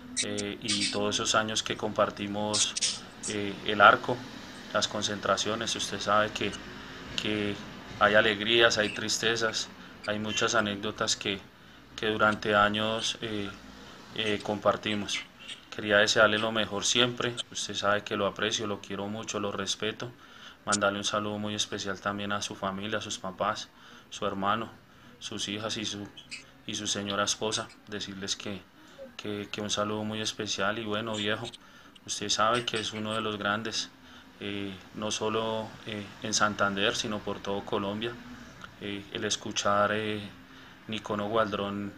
y todos esos años que compartimos el arco, las concentraciones. Usted sabe que hay alegrías, hay tristezas, hay muchas anécdotas que durante años compartimos. Quería desearle lo mejor siempre, usted sabe que lo aprecio, lo quiero mucho, lo respeto. Mandarle un saludo muy especial también a su familia, a sus papás, su hermano, sus hijas y su señora esposa. Decirles que un saludo muy especial. Y bueno, viejo, usted sabe que es uno de los grandes, no solo en Santander, sino por todo Colombia. El escuchar Nicono Gualdrón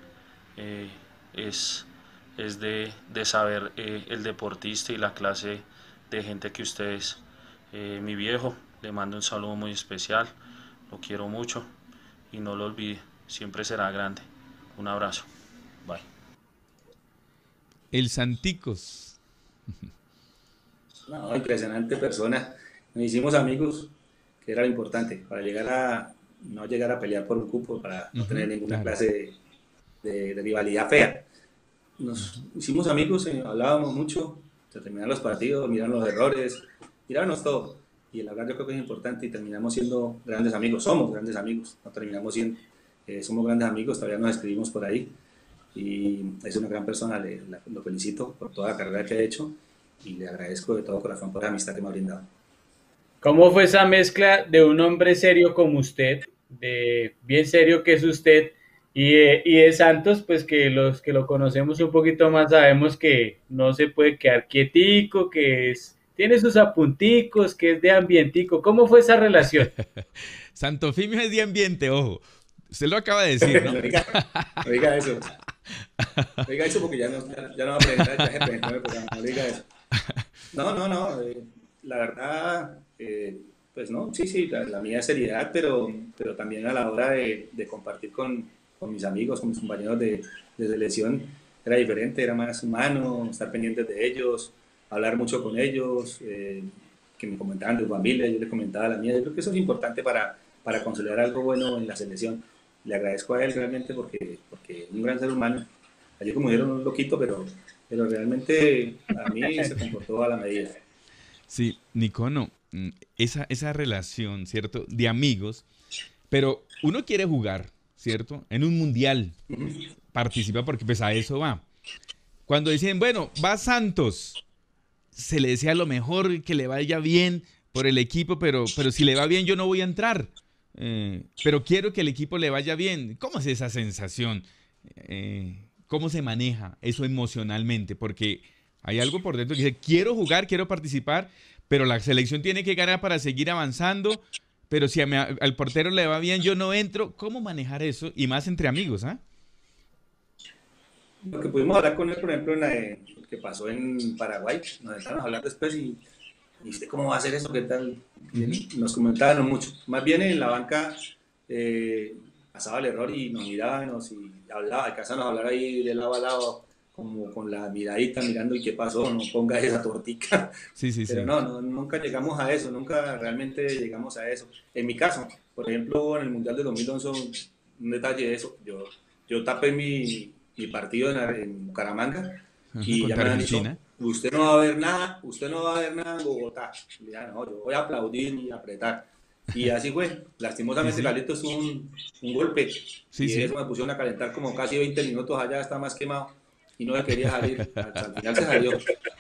es de saber el deportista y la clase de gente que usted es. Mi viejo, le mando un saludo muy especial, lo quiero mucho y no lo olvide, siempre será grande. Un abrazo, bye. El Santicos. No, impresionante persona. Nos hicimos amigos, que era lo importante, para no llegar a pelear por un cupo, para no tener ninguna clase de rivalidad fea. Nos hicimos amigos, hablábamos mucho, se terminaban los partidos, miraban los errores, mirábamos todo. Y el hablar yo creo que es importante y terminamos siendo grandes amigos. Somos grandes amigos, no terminamos siendo. Somos grandes amigos, todavía nos escribimos por ahí. Y es una gran persona, lo felicito por toda la carrera que ha hecho y le agradezco de todo corazón por la amistad que me ha brindado. ¿Cómo fue esa mezcla de un hombre serio como usted, de bien serio que es usted, y de Santos, pues que los que lo conocemos un poquito más sabemos que no se puede quedar quietico, tiene sus apunticos, que es de ambientico? ¿Cómo fue esa relación? Santofimio es de ambiente, ojo. Usted lo acaba de decir, ¿no? No diga eso. No diga eso porque ya no va a presentar, ya se presentó en el programa. No diga eso. No. La verdad, pues no, sí, la mía es seriedad, pero también a la hora de compartir con mis amigos, con mis compañeros de selección, era diferente, era más humano, estar pendientes de ellos, hablar mucho con ellos, que me comentaban de su familia, yo les comentaba la mía. Yo creo que eso es importante para consolidar algo bueno en la selección. Le agradezco a él realmente porque es un gran ser humano. Ayer como dijeron un loquito, pero realmente a mí se comportó a la medida. Sí, Nicono, esa relación, ¿cierto? De amigos, pero uno quiere jugar, ¿cierto? En un mundial, participa porque pues a eso va. Cuando dicen, bueno, va Santos, se le desea lo mejor, que le vaya bien por el equipo, pero si le va bien yo no voy a entrar. Pero quiero que el equipo le vaya bien. ¿Cómo es esa sensación? ¿Cómo se maneja eso emocionalmente? Porque hay algo por dentro que dice, quiero jugar, quiero participar, pero la selección tiene que ganar para seguir avanzando, pero si al portero le va bien, yo no entro. ¿Cómo manejar eso? Y más entre amigos, ¿ah? Lo que pudimos hablar con él, por ejemplo, en lo que pasó en Paraguay, nos sentamos a hablar después y ¿usted cómo va a hacer eso? ¿Qué tal? Nos comentaban mucho. Más bien en la banca pasaba el error y nos mirábamos y alcanzábamos a hablar ahí de lado a lado, como con la miradita, mirando y qué pasó, no ponga esa tortica. Sí. Pero no, nunca llegamos a eso, nunca realmente llegamos a eso. En mi caso, por ejemplo, en el Mundial de 2011, un detalle de eso, yo yo tapé mi partido en Bucaramanga y ya contra me han dicho, Argentina. usted no va a ver nada, usted no va a ver nada en Bogotá. Y ya, no, yo voy a aplaudir y apretar. Y así fue. Lastimosamente, Sí, sí. Carlitos tuvo un golpe. Sí, y sí. eso me pusieron a calentar como casi 20 minutos allá, está más quemado. Y no me quería salir. Al final se salió.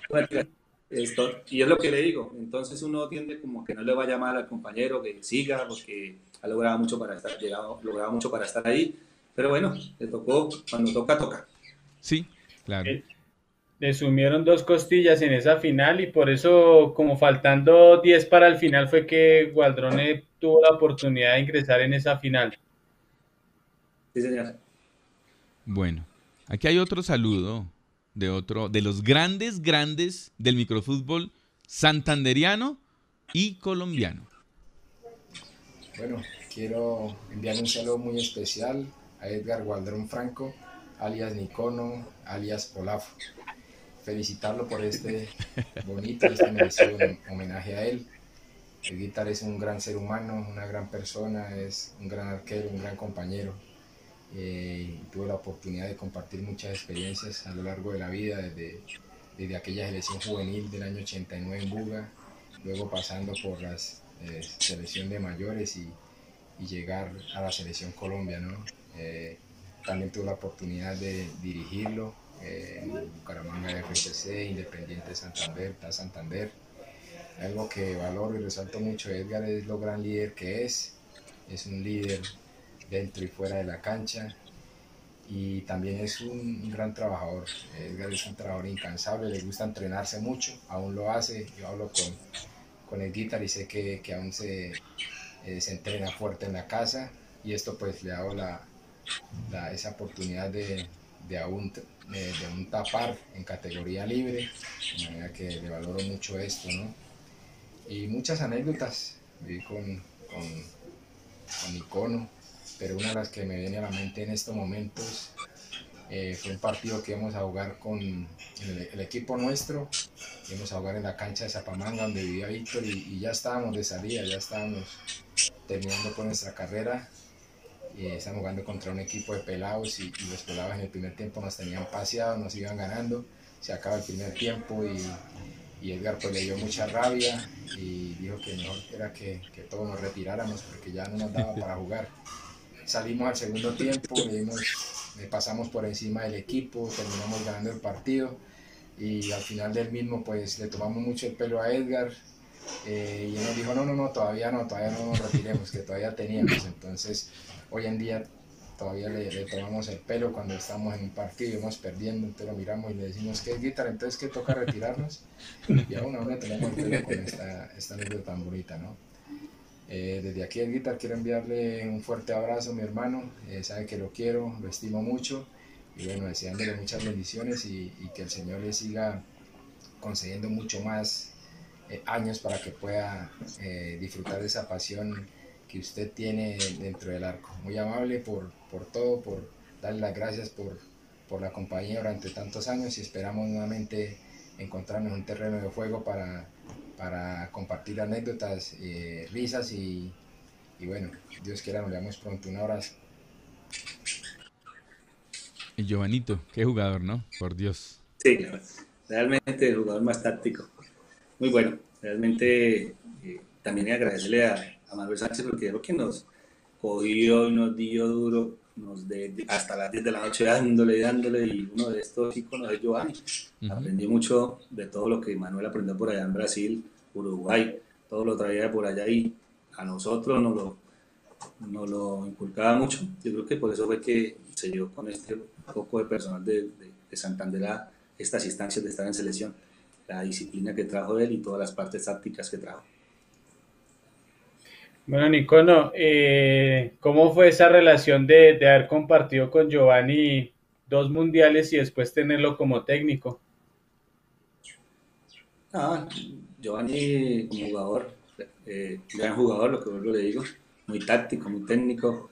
Y es lo que le digo. Entonces uno tiende como que no le vaya mal al compañero, que siga, porque ha logrado mucho para estar, logrado mucho para estar ahí. Pero bueno, le tocó, cuando toca, toca. Sí, claro. Le sumieron 2 costillas en esa final y por eso, como faltando 10 para el final, fue que Gualdrone tuvo la oportunidad de ingresar en esa final. Sí, señor. Bueno, aquí hay otro saludo de los grandes del microfútbol santanderiano y colombiano. Bueno, quiero enviar un saludo muy especial a Edgar Gualdrón Franco, alias Nicono, alias Olafo. Felicitarlo por este merecido homenaje a él. El Guitar es un gran ser humano, una gran persona, es un gran arquero, un gran compañero. Tuve la oportunidad de compartir muchas experiencias a lo largo de la vida, desde aquella selección juvenil del año 89 en Buga, luego pasando por la selección de mayores y llegar a la selección Colombia, ¿no? También tuve la oportunidad de dirigirlo en Bucaramanga FCC, Independiente Santander. Algo que valoro y resalto mucho de Edgar es lo gran líder que es un líder dentro y fuera de la cancha y también es un gran trabajador. Edgar es un trabajador incansable, le gusta entrenarse mucho, aún lo hace. Yo hablo con el Guitar y sé que aún se entrena fuerte en la casa y esto pues le ha dado esa oportunidad de aún tapar en categoría libre, de manera que le valoro mucho esto, ¿no? Y muchas anécdotas con Icono, pero una de las que me viene a la mente en estos momentos fue un partido que íbamos a jugar con el equipo nuestro, íbamos a jugar en la cancha de Zapamanga donde vivía Víctor y ya estábamos de salida, ya estábamos terminando con nuestra carrera y estábamos jugando contra un equipo de pelados y los pelados en el primer tiempo nos tenían paseados, nos iban ganando, se acaba el primer tiempo y Edgar pues le dio mucha rabia y dijo que mejor era que todos nos retiráramos porque ya no nos daba para jugar. Salimos al segundo tiempo, le pasamos por encima del equipo, terminamos ganando el partido y al final del mismo pues le tomamos mucho el pelo a Edgar y él nos dijo no, todavía no nos retiremos, que todavía teníamos. Entonces hoy en día todavía le tomamos el pelo cuando estamos en un partido y vamos perdiendo, entonces lo miramos y le decimos que es Guitar, entonces que toca retirarnos y aún le tenemos el pelo con esta anécdota tan bonita, ¿no? Desde aquí el Guitar quiero enviarle un fuerte abrazo a mi hermano, sabe que lo quiero, lo estimo mucho y bueno, deseándole muchas bendiciones y que el Señor le siga concediendo mucho más años para que pueda disfrutar de esa pasión que usted tiene dentro del arco. Muy amable por todo, por darle las gracias por la compañía durante tantos años y esperamos nuevamente encontrarnos en un terreno de juego para compartir anécdotas, risas y bueno, Dios quiera nos veamos pronto. Un abrazo. Y Giovanito, qué jugador, ¿no? Por Dios. Sí, realmente el jugador más táctico. Muy bueno. Realmente también agradecerle a Manuel Sánchez porque es lo que nos cogió y nos dio duro hasta las 10 de la noche dándole y uno de estos íconos es Giovanni. Aprendí mucho de todo lo que Manuel aprendió por allá en Brasil, Uruguay, todo lo traía por allá y a nosotros nos lo inculcaba mucho. Yo creo que por eso fue que se dio con este poco de personal de Santander a estas instancias de estar en selección, la disciplina que trajo él y todas las partes tácticas que trajo. Bueno, Nicono, ¿cómo fue esa relación de haber compartido con Giovanni 2 mundiales y después tenerlo como técnico? Giovanni como jugador, gran jugador, lo que vuelvo le digo, muy táctico, muy técnico,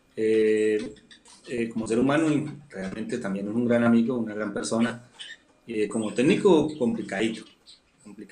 como ser humano realmente también es un gran amigo, una gran persona, como técnico complicadito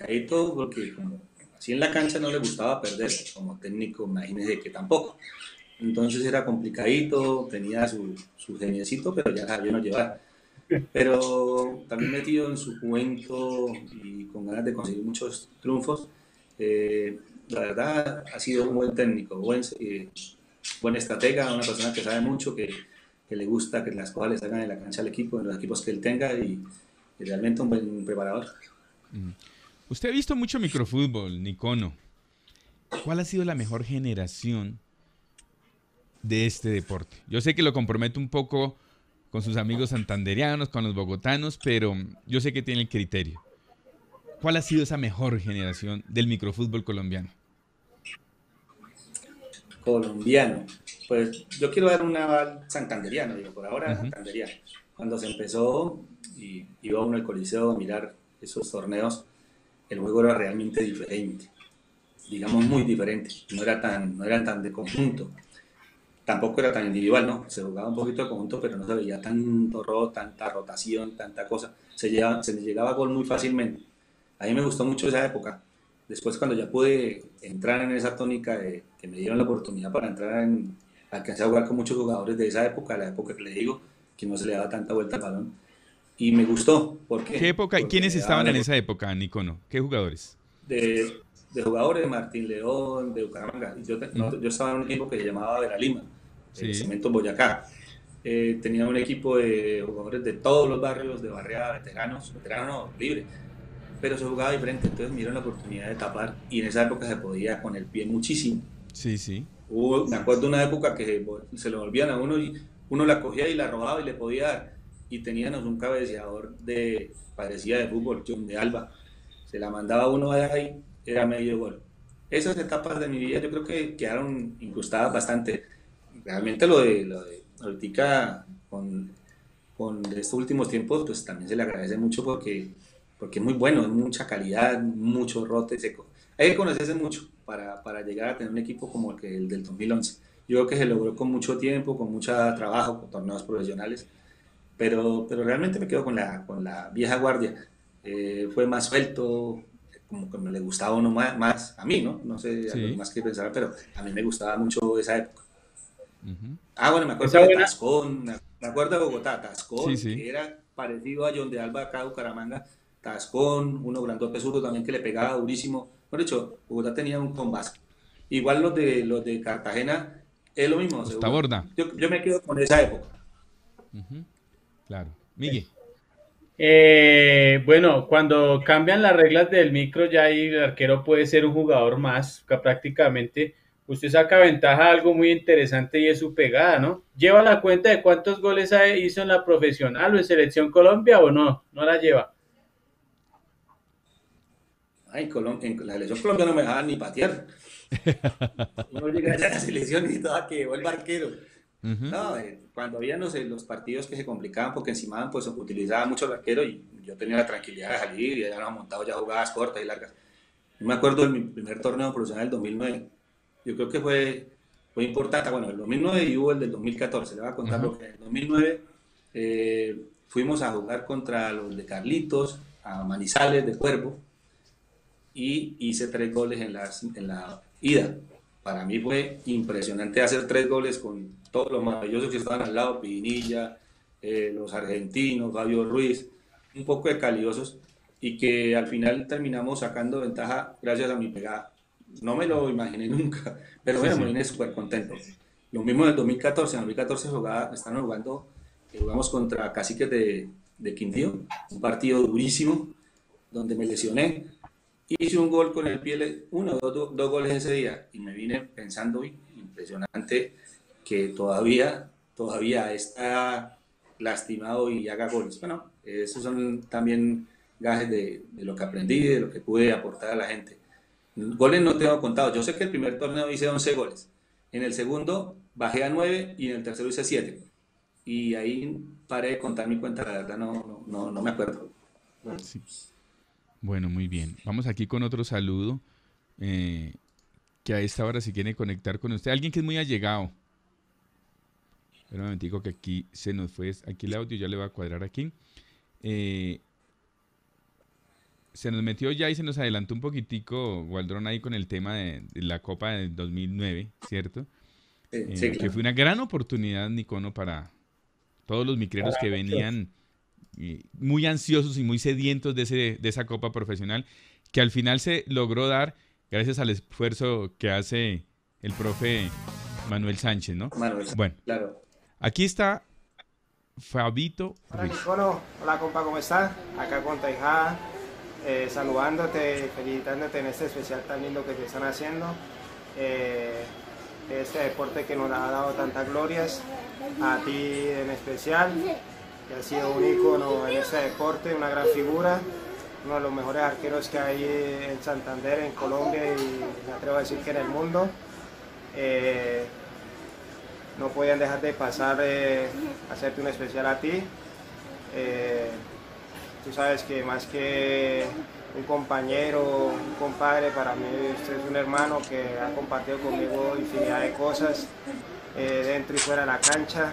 porque así en la cancha no le gustaba perder, como técnico imagínese que tampoco. entonces era complicadito, tenía su geniecito, pero ya sabía no llevar. Pero también metido en su cuento y con ganas de conseguir muchos triunfos, la verdad ha sido un buen técnico, buen estratega, una persona que sabe mucho, que le gusta que las cosas le salgan en la cancha al equipo, en los equipos que él tenga y realmente un buen preparador. Usted ha visto mucho microfútbol, Nicono. ¿Cuál ha sido la mejor generación de este deporte? Yo sé que lo comprometo un poco con sus amigos santanderianos, con los bogotanos, pero yo sé que tiene el criterio. ¿Cuál ha sido esa mejor generación del microfútbol colombiano? Colombiano. Pues yo quiero dar un aval santanderiano, digo, por ahora santanderiano. Cuando se empezó y iba uno al Coliseo a mirar esos torneos, el juego era realmente diferente, digamos muy diferente, no eran tan de conjunto, tampoco era tan individual, ¿no? Se jugaba un poquito de conjunto, pero no se veía tanto tanta rotación, tanta cosa, se le llegaba a gol muy fácilmente. A mí me gustó mucho esa época. Después, cuando ya pude entrar en esa tónica de que me dieron la oportunidad para entrar alcancé a jugar con muchos jugadores de esa época, la época que le digo, que no se le daba tanta vuelta al balón. Y me gustó. ¿Por qué? ¿Qué época? Porque ¿Quiénes estaban en esa época, Nicono? ¿Qué jugadores? De jugadores, Martín León, de Bucaramanga. Yo estaba en un equipo que se llamaba Veralima, el Cemento Boyacá. Tenía un equipo de jugadores de todos los barrios, de barriada, veteranos no, libres. Pero se jugaba diferente, entonces me dieron la oportunidad de tapar y en esa época se podía con el pie muchísimo. Sí. Me acuerdo de una época que se lo volvían a uno y uno la cogía y la robaba y le podía dar. Y teníamos un cabeceador parecía de fútbol, John de Alba. Se la mandaba uno de ahí, era medio gol. Esas etapas de mi vida yo creo que quedaron incrustadas bastante. Realmente lo de ahorita con estos últimos tiempos, pues también se le agradece mucho porque es muy bueno, es mucha calidad, mucho rote seco. Hay que conocerse mucho para llegar a tener un equipo como el del 2011. Yo creo que se logró con mucho tiempo, con mucho trabajo, con torneos profesionales, pero realmente me quedo con la vieja guardia. Fue más suelto, como que me le gustaba uno más a mí, ¿no? No sé a los más que pensar, pero a mí me gustaba mucho esa época. Bueno, me acuerdo de Tascón, me acuerdo de Bogotá, Tascón, que era parecido a John de Alba acá, Bucaramanga. Tascón, uno grandote zurdo también que le pegaba durísimo. Por hecho, Bogotá tenía un combas. Igual los de Cartagena es lo mismo. Taborda. Yo me quedo con esa época. Claro. Miguel. Bueno, cuando cambian las reglas del micro, ya ahí el arquero puede ser un jugador más, que prácticamente usted saca ventaja de algo muy interesante y es su pegada, ¿no? ¿Lleva la cuenta de cuántos goles hizo en la profesional o en Selección Colombia o no? ¿No la lleva? En la selección colombiana no me dejaban ni patear. Uno llega a la selección y todo que vuelva arquero. No, cuando había los partidos que se complicaban porque encima pues utilizaba mucho el arquero y yo tenía la tranquilidad de salir y ya nos montado ya jugadas cortas y largas. Yo me acuerdo de mi primer torneo profesional del 2009. Yo creo que fue importante. Bueno, el 2009 y hubo el del 2014. Le voy a contar lo que en el 2009 fuimos a jugar contra los de Carlitos, a Manizales de Cuervo. Y hice 3 goles en la ida. Para mí fue impresionante hacer 3 goles con todos los maravillosos que estaban al lado, Pinilla, los argentinos, Fabio Ruiz, un poco de calidosos, y que al final terminamos sacando ventaja gracias a mi pegada. No me lo imaginé nunca, pero bueno, me vine súper contento. Lo mismo en el 2014, en el 2014 jugamos contra Caciques de Quindío, un partido durísimo, donde me lesioné. Hice un gol con el pie, dos goles ese día, y me vine pensando, impresionante, que todavía está lastimado y haga goles. Bueno, esos son también gajes de lo que aprendí, de lo que pude aportar a la gente. Goles no tengo contado. Yo sé que el primer torneo hice 11 goles. En el segundo bajé a 9 y en el tercero hice 7. Y ahí paré de contar mi cuenta, la verdad no me acuerdo. Sí. Bueno, muy bien. Vamos aquí con otro saludo, que a esta hora se quiere conectar con usted. Alguien que es muy allegado. Espera un momentico que aquí se nos fue. Aquí el audio ya le va a cuadrar aquí. Se nos metió ya y se nos adelantó un poquitico, Waldron, ahí con el tema de la Copa del 2009, ¿cierto? Sí, que claro. fue una gran oportunidad, Nicono, para todos los micreros que venían muy ansiosos y muy sedientos de esa Copa Profesional, que al final se logró dar gracias al esfuerzo que hace el profe Manuel Sánchez, ¿no? Manuel, Bueno, claro. aquí está Fabito Hola Ruiz. Nicono, hola compa, ¿cómo estás? Acá con Taijá, saludándote, felicitándote en este especial tan lindo que te están haciendo. Este deporte que nos ha dado tantas glorias, a ti en especial, que has sido un ícono en este deporte, una gran figura, uno de los mejores arqueros que hay en Santander, en Colombia y me atrevo a decir que en el mundo. No podían dejar de pasar hacerte un especial a ti. Tú sabes que más que un compañero, un compadre, para mí usted es un hermano que ha compartido conmigo infinidad de cosas dentro y fuera de la cancha.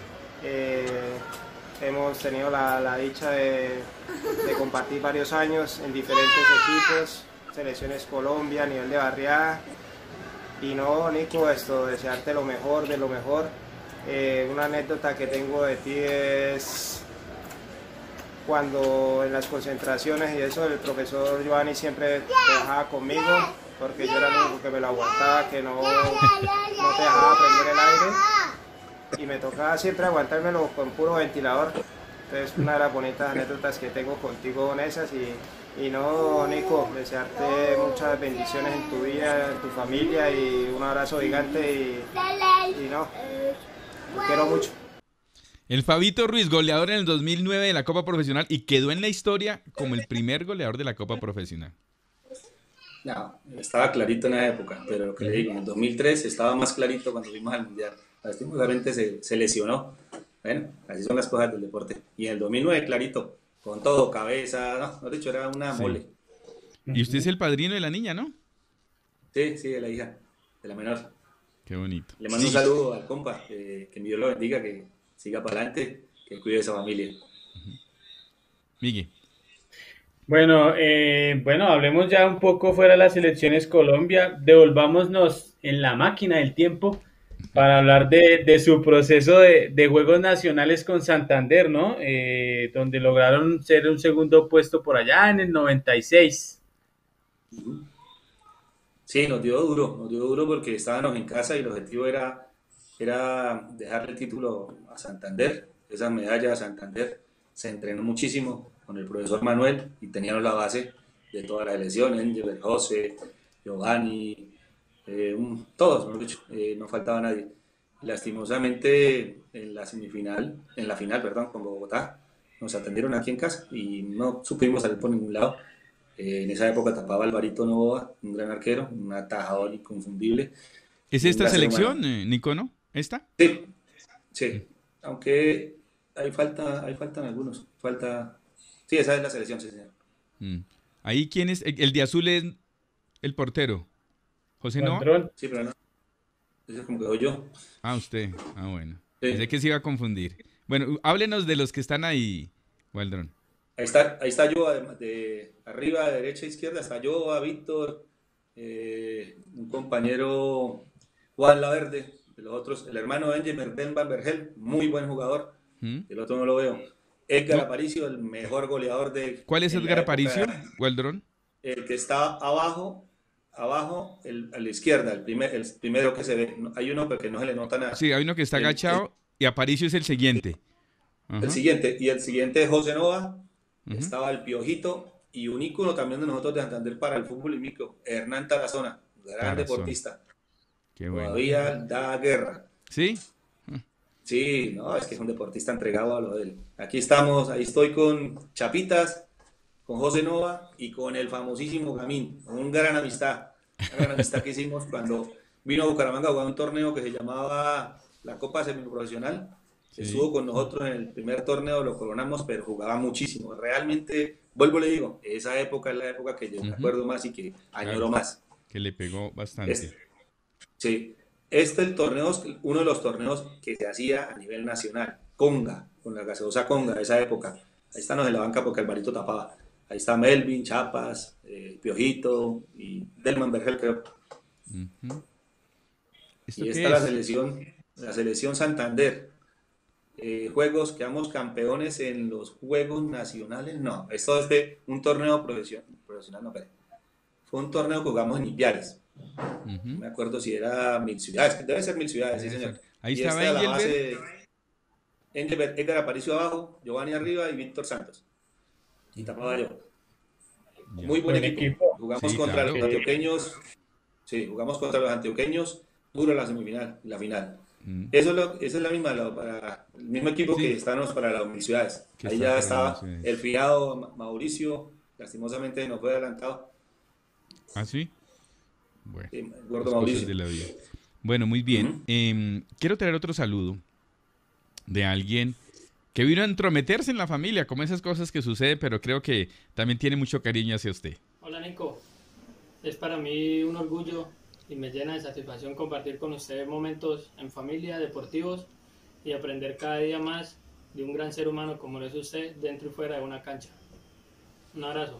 Hemos tenido la dicha de compartir varios años en diferentes equipos, selecciones Colombia a nivel de barriada. Y no, Nico, desearte lo mejor, de lo mejor. Una anécdota que tengo de ti es cuando en las concentraciones y eso, el profesor Giovanni siempre trabajaba conmigo, porque yo era el único que me lo aguantaba, que no te dejaba prender el aire, y me tocaba siempre aguantármelo con puro ventilador. Entonces, una de las bonitas anécdotas que tengo contigo son esas. Y no, Nico, desearte muchas bendiciones en tu vida, en tu familia, y un abrazo gigante y no, te quiero mucho. El Fabito Ruiz, goleador en el 2009 de la Copa Profesional y quedó en la historia como el primer goleador de la Copa Profesional. No, estaba clarito en esa época, pero lo que le digo, en el 2003 estaba más clarito cuando fuimos al Mundial. Lastimosamente se lesionó. Bueno, así son las cosas del deporte. Y en el 2009 clarito, con todo, cabeza, no, mejor dicho, era una mole. Y usted es el padrino de la niña, ¿no? Sí, sí, de la hija, de la menor. Qué bonito. Le mando un saludo al compa, que mi Dios lo bendiga, que siga para adelante, que cuide de esa familia. Miguel. Bueno, hablemos ya un poco fuera de las selecciones Colombia, devolvámonos en la máquina del tiempo para hablar de su proceso de Juegos Nacionales con Santander, ¿no? Donde lograron ser un segundo puesto por allá en el 96. Sí, nos dio duro porque estábamos en casa y el objetivo era dejarle el título a Santander, esa medalla a Santander. Se entrenó muchísimo con el profesor Manuel y teníamos la base de todas las elecciones, Angel, José, Giovanni, todos, mejor dicho, no faltaba nadie. Lastimosamente en la final, con Bogotá, nos atendieron aquí en casa y no supimos salir por ningún lado. En esa época tapaba Alvarito Novoa, un gran arquero, un atajador inconfundible. ¿Es esta selección, Nico, no? ¿Esta? Sí, aunque faltan algunos. Sí, esa es la selección, sí, señor. Ahí, ¿quién es? El de azul es el portero. ¿José Novoa? Sí, pero no. Ese es como que yo. Ah, usted. Ah, bueno. Sí. Pensé que se iba a confundir. Bueno, háblenos de los que están ahí, Waldron. Ahí está yo, de arriba, de derecha a izquierda, está yo, Víctor, un compañero, Juan Laverde, de los otros, el hermano de Angel Merden Van Bergel, muy buen jugador, el otro no lo veo. Edgar Aparicio, el mejor goleador de... ¿Cuál es Edgar Aparicio, Waldron? El que está abajo, a la izquierda, el primero que se ve. Hay uno porque no se le nota nada. Sí, hay uno que está agachado y Aparicio es el siguiente. El siguiente es José Nova. Estaba el Piojito y un ícono también de nosotros de Santander para el fútbol y micro, Hernán Tarazona, gran deportista. Qué bueno. Todavía da guerra. ¿Sí? Sí, no, es que es un deportista entregado a lo de él. Aquí estamos, ahí estoy con Chapitas, con José Nova y con el famosísimo Gamín, una gran amistad que hicimos cuando vino a Bucaramanga a jugar un torneo que se llamaba la Copa Semiprofesional. Sí. Estuvo con nosotros en el primer torneo, lo coronamos, pero jugaba muchísimo. Realmente, vuelvo le digo, esa época es la época que yo me acuerdo más y que añoro más. Que le pegó bastante. El torneo es uno de los torneos que se hacía a nivel nacional. Conga, con la gaseosa Conga de esa época. Ahí estamos en la banca porque Alvarito tapaba. Ahí está Melvin, Chapas, Piojito y Delman Bergel, creo. ¿Esto y qué esta es? la selección Santander. Juegos, quedamos campeones en los Juegos Nacionales. No, esto es de un torneo profesional, no, pero fue un torneo que jugamos en Ipiales. No me acuerdo si era Mil Ciudades, debe ser Mil Ciudades, sí, señor. Ahí Y estaba esta es la Engelbert. base: Engelbert, Edgar Aparicio abajo, Giovanni arriba y Víctor Santos. Y tapaba yo. Muy buen equipo. Jugamos Sí, contra claro. los antioqueños. Sí, jugamos contra los antioqueños. Duro la semifinal y la final. Esa es la misma, para el mismo equipo que estábamos para las Mil Ciudades. Que Ahí está ya para estaba las Mil Ciudades. el fiado Mauricio, lastimosamente no fue adelantado. ¿Ah, sí? Bueno, Sí, el las gordo cosas Mauricio. de la vida. Bueno, muy bien. Quiero traer otro saludo de alguien que vino a entrometerse en la familia, como esas cosas que suceden, pero creo que también tiene mucho cariño hacia usted. Hola Nico, es para mí un orgullo y me llena de satisfacción compartir con ustedes momentos en familia, deportivos y aprender cada día más de un gran ser humano como lo es usted dentro y fuera de una cancha. Un abrazo.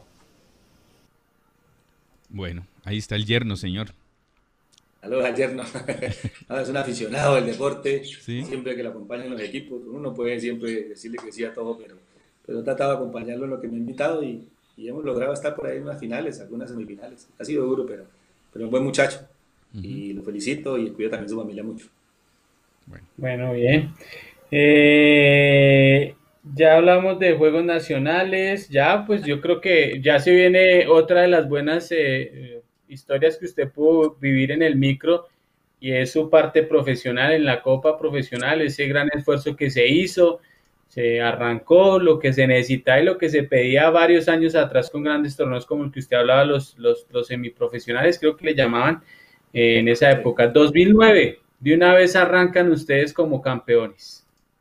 Bueno, ahí está el yerno, señor. Saludos al yerno. No, es un aficionado del deporte, siempre que lo acompaña en los equipos. Uno no puede siempre decirle que sí a todo, pero he tratado de acompañarlo en lo que me ha invitado y hemos logrado estar por ahí en unas finales, algunas semifinales. Ha sido duro, pero un buen muchacho. Y lo felicito y cuida también a su familia mucho. Bueno, bien. Ya hablamos de Juegos Nacionales, ya pues yo creo que ya se viene otra de las buenas historias que usted pudo vivir en el micro y es su parte profesional en la Copa Profesional, ese gran esfuerzo que se hizo, se arrancó lo que se necesitaba y lo que se pedía varios años atrás con grandes torneos como el que usted hablaba, los semiprofesionales creo que le llamaban en esa época. 2009, de una vez arrancan ustedes como campeones.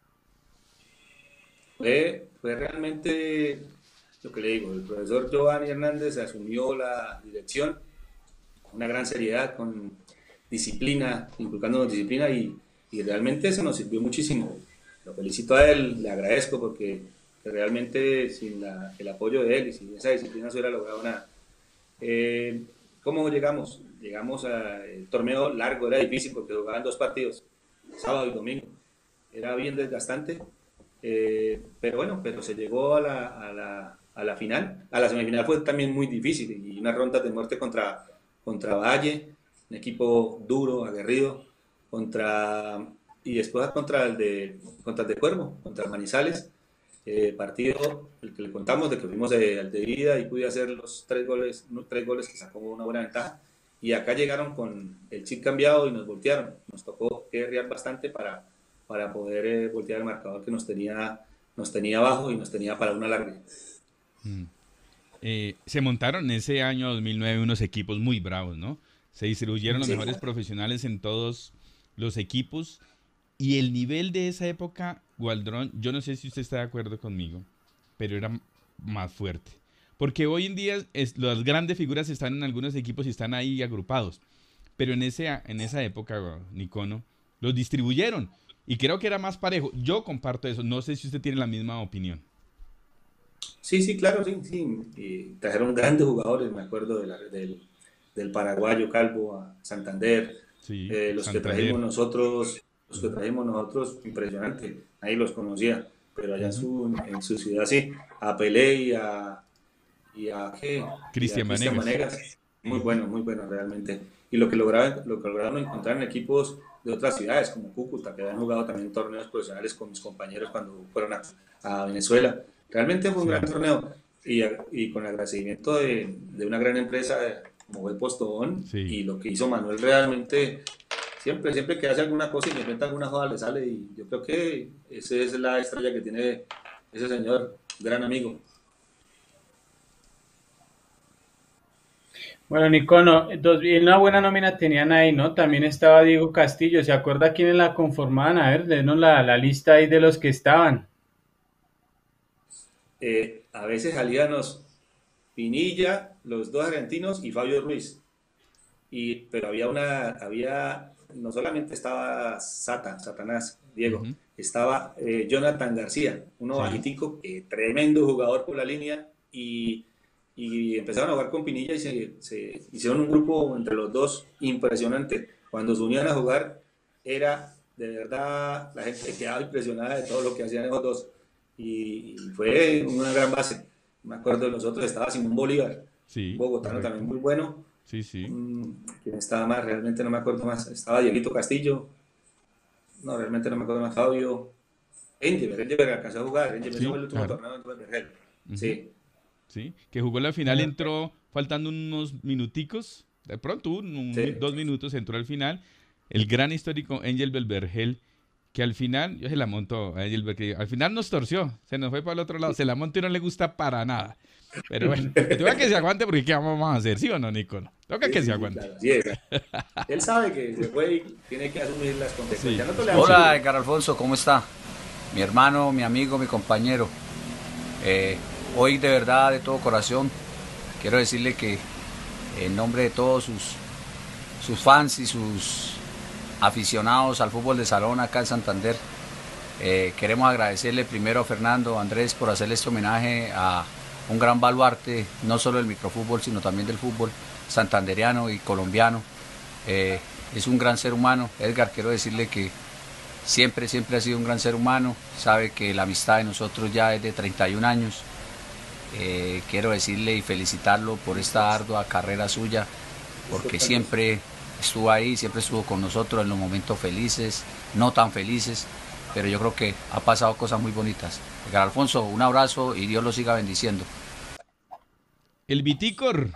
Fue realmente lo que le digo, el profesor Giovanni Hernández asumió la dirección con una gran seriedad, con disciplina, inculcándonos disciplina y realmente eso nos sirvió muchísimo. Lo felicito a él, le agradezco porque realmente sin el apoyo de él y sin esa disciplina no se hubiera logrado nada. ¿Cómo llegamos? Llegamos al torneo largo, era difícil porque jugaban 2 partidos, sábado y domingo. Era bien desgastante, pero bueno, se llegó a la final. A la semifinal fue también muy difícil y una ronda de muerte contra Valle, un equipo duro, aguerrido, y después contra el de Cuervo, contra Manizales. Partido el que le contamos de que fuimos al de ida y pude hacer los 3 goles que sacó una buena ventaja. Y acá llegaron con el chip cambiado y nos voltearon. Nos tocó guerrear bastante para poder voltear el marcador que nos tenía abajo y nos tenía para una larga. Se montaron en ese año 2009 unos equipos muy bravos, ¿no? Se distribuyeron los mejores profesionales en todos los equipos y el nivel de esa época, Gualdrón, yo no sé si usted está de acuerdo conmigo, pero era más fuerte. Porque hoy en día las grandes figuras están en algunos equipos y están ahí agrupados. Pero en esa época, Nicono, los distribuyeron. Y creo que era más parejo. Yo comparto eso. No sé si usted tiene la misma opinión. Sí, claro, sí. Y trajeron grandes jugadores, me acuerdo del paraguayo Calvo a Santander. Sí, los Santander. que trajimos nosotros, impresionante. Ahí los conocía. Pero allá en su ciudad sí. A Pelé y a Cristian Vanegas. Muy bueno realmente. Y lo que lograron encontrar en equipos de otras ciudades como Cúcuta, que habían jugado también torneos profesionales con mis compañeros cuando fueron a Venezuela. Realmente fue un gran torneo y con el agradecimiento de una gran empresa como fue Postobón y lo que hizo Manuel realmente siempre que hace alguna cosa y le inventa alguna joda le sale y yo creo que esa es la estrella que tiene ese señor, gran amigo. Bueno, Nicono, una buena nómina tenían ahí, ¿no? También estaba Diego Castillo, ¿se acuerda quiénes la conformaban? A ver, denos la lista ahí de los que estaban. A veces salían Pinilla, los 2 argentinos y Fabio Ruiz. Pero no solamente estaba Satanás, Diego, estaba Jonathan García, uno bajitico, tremendo jugador por la línea y y empezaron a jugar con Pinilla y se hicieron un grupo entre los dos impresionante. Cuando se unían a jugar era de verdad, la gente quedaba impresionada de todo lo que hacían esos dos y fue una gran base. Me acuerdo de nosotros, estaba Simón Bolívar, Sí, bogotano correcto. también muy bueno. Sí, sí. ¿Quién estaba más? Realmente no me acuerdo más. Estaba Dieguito Castillo, no, realmente no me acuerdo más. Fabio, Angel alcanzó a jugar, Angel Sí, fue el último claro. torneo de Vergel. Ujú. Sí. Sí, que jugó la final, entró faltando unos minuticos, de pronto, Sí. 2 minutos, entró al final, el gran histórico Angel Belvergel, que al final, yo se la montó a Angel Belvergel, al final nos torció, se nos fue para el otro lado, se la montó y no le gusta para nada. Pero bueno, que toca que se aguante porque ¿qué vamos a hacer? ¿Sí o no, Nico? Toca que se aguante. Claro, sí, él sabe que se fue y tiene que asumir las consecuencias. Nosotros le damos Hola, seguridad. Edgar Alfonso, ¿cómo está? Mi hermano, mi amigo, mi compañero. Hoy de verdad, de todo corazón, quiero decirle que en nombre de todos sus fans y sus aficionados al fútbol de salón acá en Santander, queremos agradecerle primero a Fernando, Andrés, por hacerle este homenaje a un gran baluarte, no solo del microfútbol, sino también del fútbol santandereano y colombiano. Es un gran ser humano. Edgar, quiero decirle que siempre ha sido un gran ser humano. Sabe que la amistad de nosotros ya es de 31 años. Quiero decirle y felicitarlo por esta ardua carrera suya, porque siempre estuvo ahí, siempre estuvo con nosotros en los momentos felices, no tan felices, pero yo creo que ha pasado cosas muy bonitas. Edgar Alfonso, un abrazo y Dios lo siga bendiciendo. El Vitícor.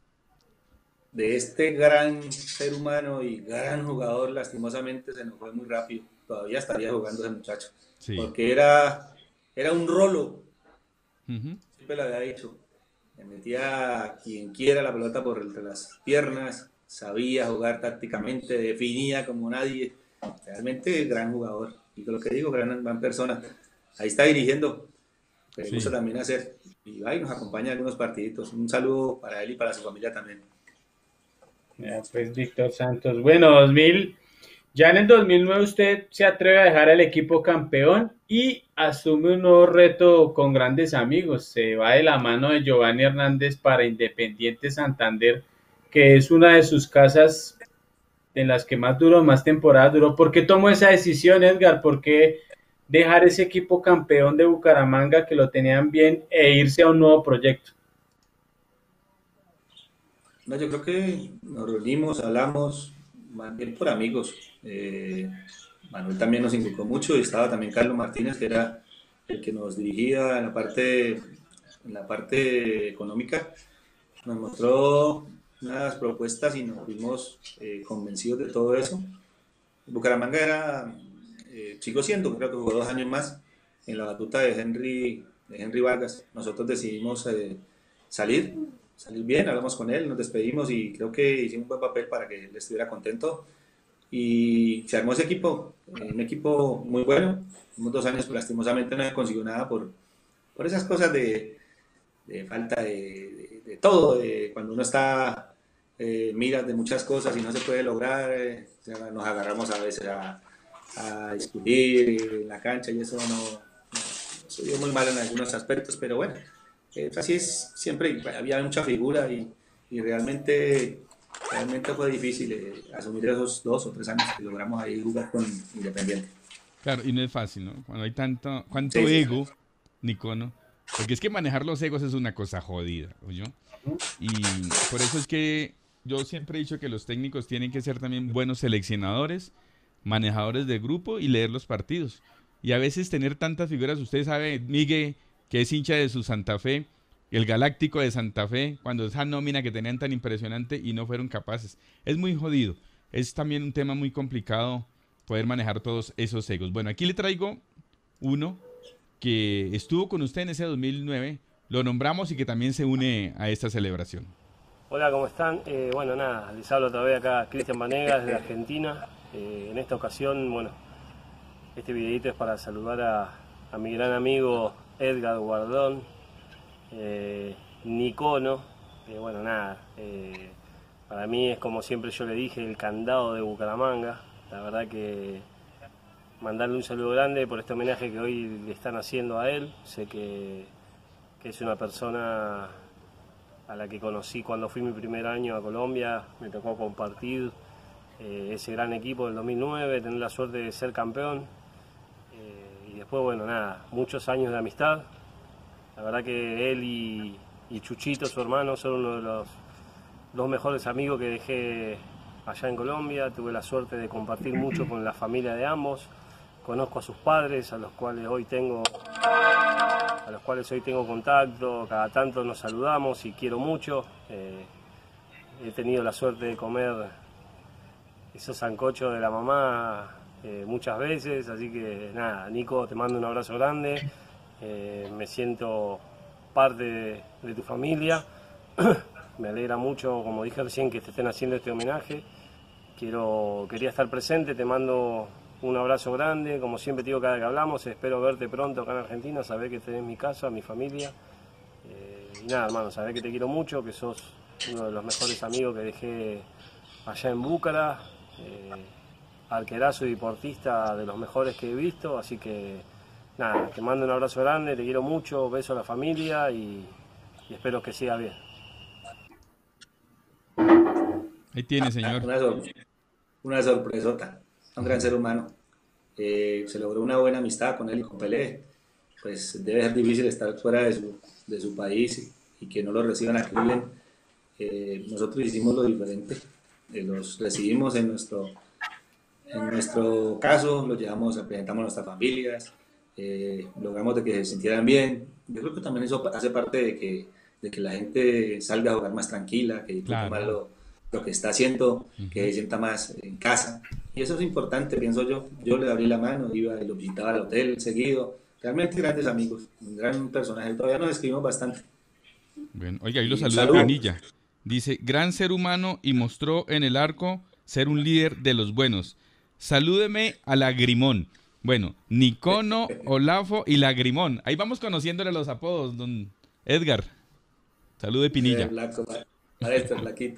De este gran ser humano y gran jugador, lastimosamente se nos fue muy rápido. Todavía estaría jugando ese muchacho. Sí. Porque era un rolo. Ujú. Siempre lo había dicho. Le metía a quien quiera la pelota por entre las piernas. Sabía jugar tácticamente, definía como nadie. Realmente gran jugador. Y con lo que digo, gran persona. Ahí está dirigiendo. Le gusta también hacer. Y va y nos acompaña en algunos partiditos. Un saludo para él y para su familia también. Ya, pues Víctor Santos. Bueno, ya en el 2009 usted se atreve a dejar al equipo campeón y asume un nuevo reto con grandes amigos. Se va de la mano de Giovanni Hernández para Independiente Santander, que es una de sus casas en las que más temporadas duró. ¿Por qué tomó esa decisión, Edgar? ¿Por qué dejar ese equipo campeón de Bucaramanga que lo tenían bien e irse a un nuevo proyecto? No, yo creo que nos reunimos, hablamos, más bien por amigos. Manuel también nos inculcó mucho y estaba también Carlos Martínez, que era el que nos dirigía en la parte económica. Nos mostró unas propuestas y nos fuimos convencidos de todo eso. Bucaramanga sigo siendo, creo que jugó 2 años más en la batuta de Henry Vargas. Nosotros decidimos salir bien, hablamos con él, nos despedimos y creo que hicimos un buen papel para que él estuviera contento y se armó ese equipo, un equipo muy bueno. Unos 2 años lastimosamente no se consiguió nada por esas cosas de falta de todo, cuando uno está mira de muchas cosas y no se puede lograr, nos agarramos a veces a discutir en la cancha y eso no soy yo muy mal en algunos aspectos, pero bueno. Así es, siempre había mucha figura y realmente fue difícil asumir esos 2 o 3 años que logramos ahí jugar con Independiente. Claro, y no es fácil, ¿no? Cuando hay cuánto Sí, sí. ego, Nico, ¿no? Porque es que manejar los egos es una cosa jodida, ¿oyó? Y por eso es que yo siempre he dicho que los técnicos tienen que ser también buenos seleccionadores, manejadores de grupo y leer los partidos. Y a veces tener tantas figuras, usted sabe, Miguel, que es hincha de su Santa Fe, el Galáctico de Santa Fe, cuando esa nómina que tenían tan impresionante y no fueron capaces. Es muy jodido. Es también un tema muy complicado poder manejar todos esos egos. Bueno, aquí le traigo uno que estuvo con usted en ese 2009, lo nombramos y que también se une a esta celebración. Hola, ¿cómo están? Bueno, nada, les hablo otra vez acá Cristian Vanegas desde Argentina. En esta ocasión, bueno, este videito es para saludar a mi gran amigo Edgar Guardón, Nicono, bueno, nada, para mí es como siempre yo le dije, el candado de Bucaramanga. La verdad que mandarle un saludo grande por este homenaje que hoy le están haciendo a él. Sé que es una persona a la que conocí cuando fui mi primer año a Colombia. Me tocó compartir ese gran equipo del 2009, tener la suerte de ser campeón. Y después, bueno, nada, muchos años de amistad. La verdad que él y Chuchito, su hermano, son uno de los dos mejores amigos que dejé allá en Colombia. Tuve la suerte de compartir mucho con la familia de ambos. Conozco a sus padres, a los cuales hoy tengo contacto. Cada tanto nos saludamos y quiero mucho. He tenido la suerte de comer esos sancochos de la mamá muchas veces, así que nada, Nico, te mando un abrazo grande. Me siento parte de tu familia. Me alegra mucho, como dije recién, que te estén haciendo este homenaje. Quería estar presente, te mando un abrazo grande. Como siempre te digo cada que hablamos, espero verte pronto acá en Argentina, saber que tenés mi casa, mi familia. Y nada, hermano, saber que te quiero mucho, que sos uno de los mejores amigos que dejé allá en Búcara. Arquerazo y deportista de los mejores que he visto, así que nada, te mando un abrazo grande, te quiero mucho, beso a la familia y espero que siga bien. Ahí tiene, señor. Una sorpresota, un gran ser humano. Se logró una buena amistad con él y con Pelé. Pues debe ser difícil estar fuera de su país y que no lo reciban a Cleveland. Nosotros hicimos lo diferente. Los recibimos en nuestro caso, los llevamos, presentamos a nuestras familias, logramos de que se sintieran bien. Yo creo que también eso hace parte de que la gente salga a jugar más tranquila, que disfrute más lo que está haciendo, que se sienta más en casa. Y eso es importante, pienso yo. Yo le abrí la mano, iba y lo visitaba al hotel seguido. Realmente grandes amigos, un gran personaje. Todavía nos escribimos bastante. Bueno, oiga, ahí lo saluda Canilla. Dice, gran ser humano y mostró en el arco ser un líder de los buenos. Salúdeme a Lagrimón. Bueno, Nicono, Olafo y Lagrimón. Ahí vamos conociéndole los apodos, don Edgar. Salude Pinilla. Flaquito.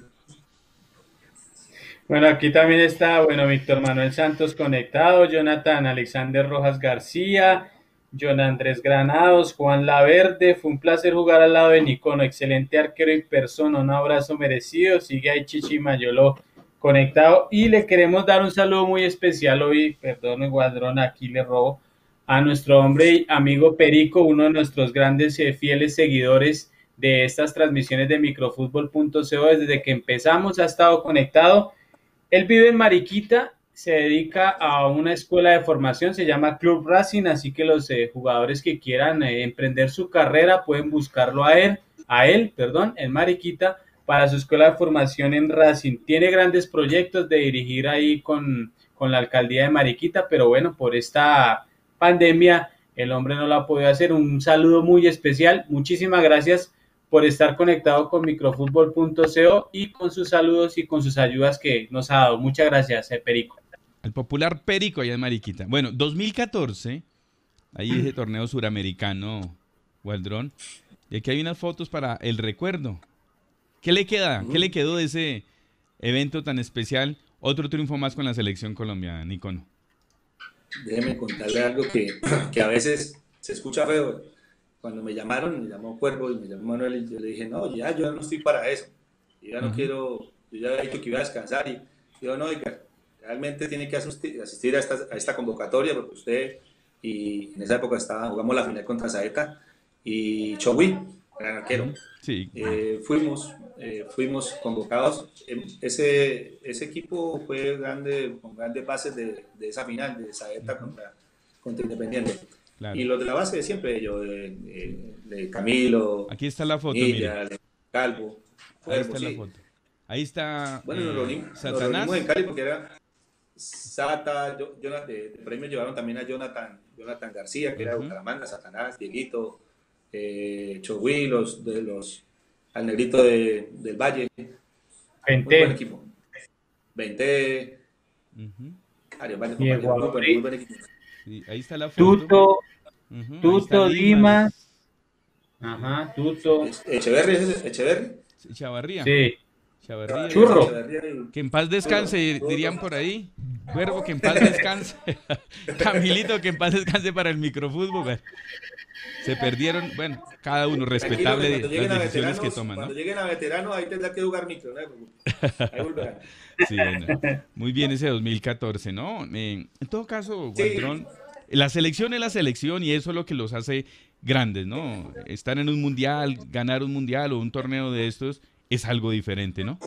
Bueno, aquí también está, Víctor Manuel Santos conectado, Jonathan Alexander Rojas García, John Andrés Granados, Juan Laverde. Fue un placer jugar al lado de Nicono, excelente arquero y persona, un abrazo merecido. Sigue ahí Chichi Mayolo conectado y le queremos dar un saludo muy especial hoy, perdón, Gualdrón, aquí le robo, a nuestro hombre y amigo Perico, uno de nuestros grandes fieles seguidores de estas transmisiones de microfutbol.co. Desde que empezamos ha estado conectado. Él vive en Mariquita, se dedica a una escuela de formación, se llama Club Racing, así que los jugadores que quieran emprender su carrera pueden buscarlo a él, en Mariquita, para su escuela de formación en Racing. Tiene grandes proyectos de dirigir ahí con la alcaldía de Mariquita, pero bueno, por esta pandemia el hombre no lo ha podido hacer. Un saludo muy especial, muchísimas gracias por estar conectado con microfutbol.co y con sus saludos y con sus ayudas que nos ha dado. Muchas gracias, Perico. El popular Perico allá en Mariquita. Bueno, 2014, ahí ese torneo suramericano, Gualdrón, y aquí hay unas fotos para el recuerdo. ¿Qué le queda? ¿Qué le quedó de ese evento tan especial? Otro triunfo más con la selección colombiana, Nicono. Déjeme contarle algo que a veces se escucha feo. Cuando me llamó Cuervo y me llamó Manuel, y yo le dije, no, yo no estoy para eso. Yo ya no quiero, yo ya había dicho que iba a descansar. Y yo, no, Edgar, realmente tiene que asistir a esta convocatoria, porque usted, y en esa época jugamos la final contra Saeta y Chogui, gran arquero. Sí. Fuimos convocados. Ese equipo fue grande, con grandes bases de esa final de Saeta contra Independiente. Claro. Y los de la base de siempre, de Camilo. Aquí está la foto, Milla, de Calvo. Ahí está la foto. Ahí está. Bueno, nos reunimos en Cali porque era Sata, de premio llevaron también a Jonathan García, que era de Bucaramanga, Satanás, Dieguito, Chogui, al negrito del Valle. 20. Muy buen equipo. 20. Muy buen equipo. Sí, ahí está la foto. Tuto, Dimas. Tuto. Echeverri. Chavarría. Sí. Chavarría. Churro. Que en paz descanse, dirían por ahí. Cuervo, que en paz descanse. Camilito, que en paz descanse para el microfútbol. Se perdieron, bueno, cada uno respetable de las decisiones que toman, ¿no? Cuando lleguen a veteranos, ahí tendrá que jugar micro, ¿no? Ahí volverán. Sí, bueno, muy bien ese 2014, ¿no? En todo caso, Gualdrón, la selección es la selección y eso es lo que los hace grandes, ¿no? Estar en un mundial, ganar un mundial o un torneo de estos es algo diferente, ¿no?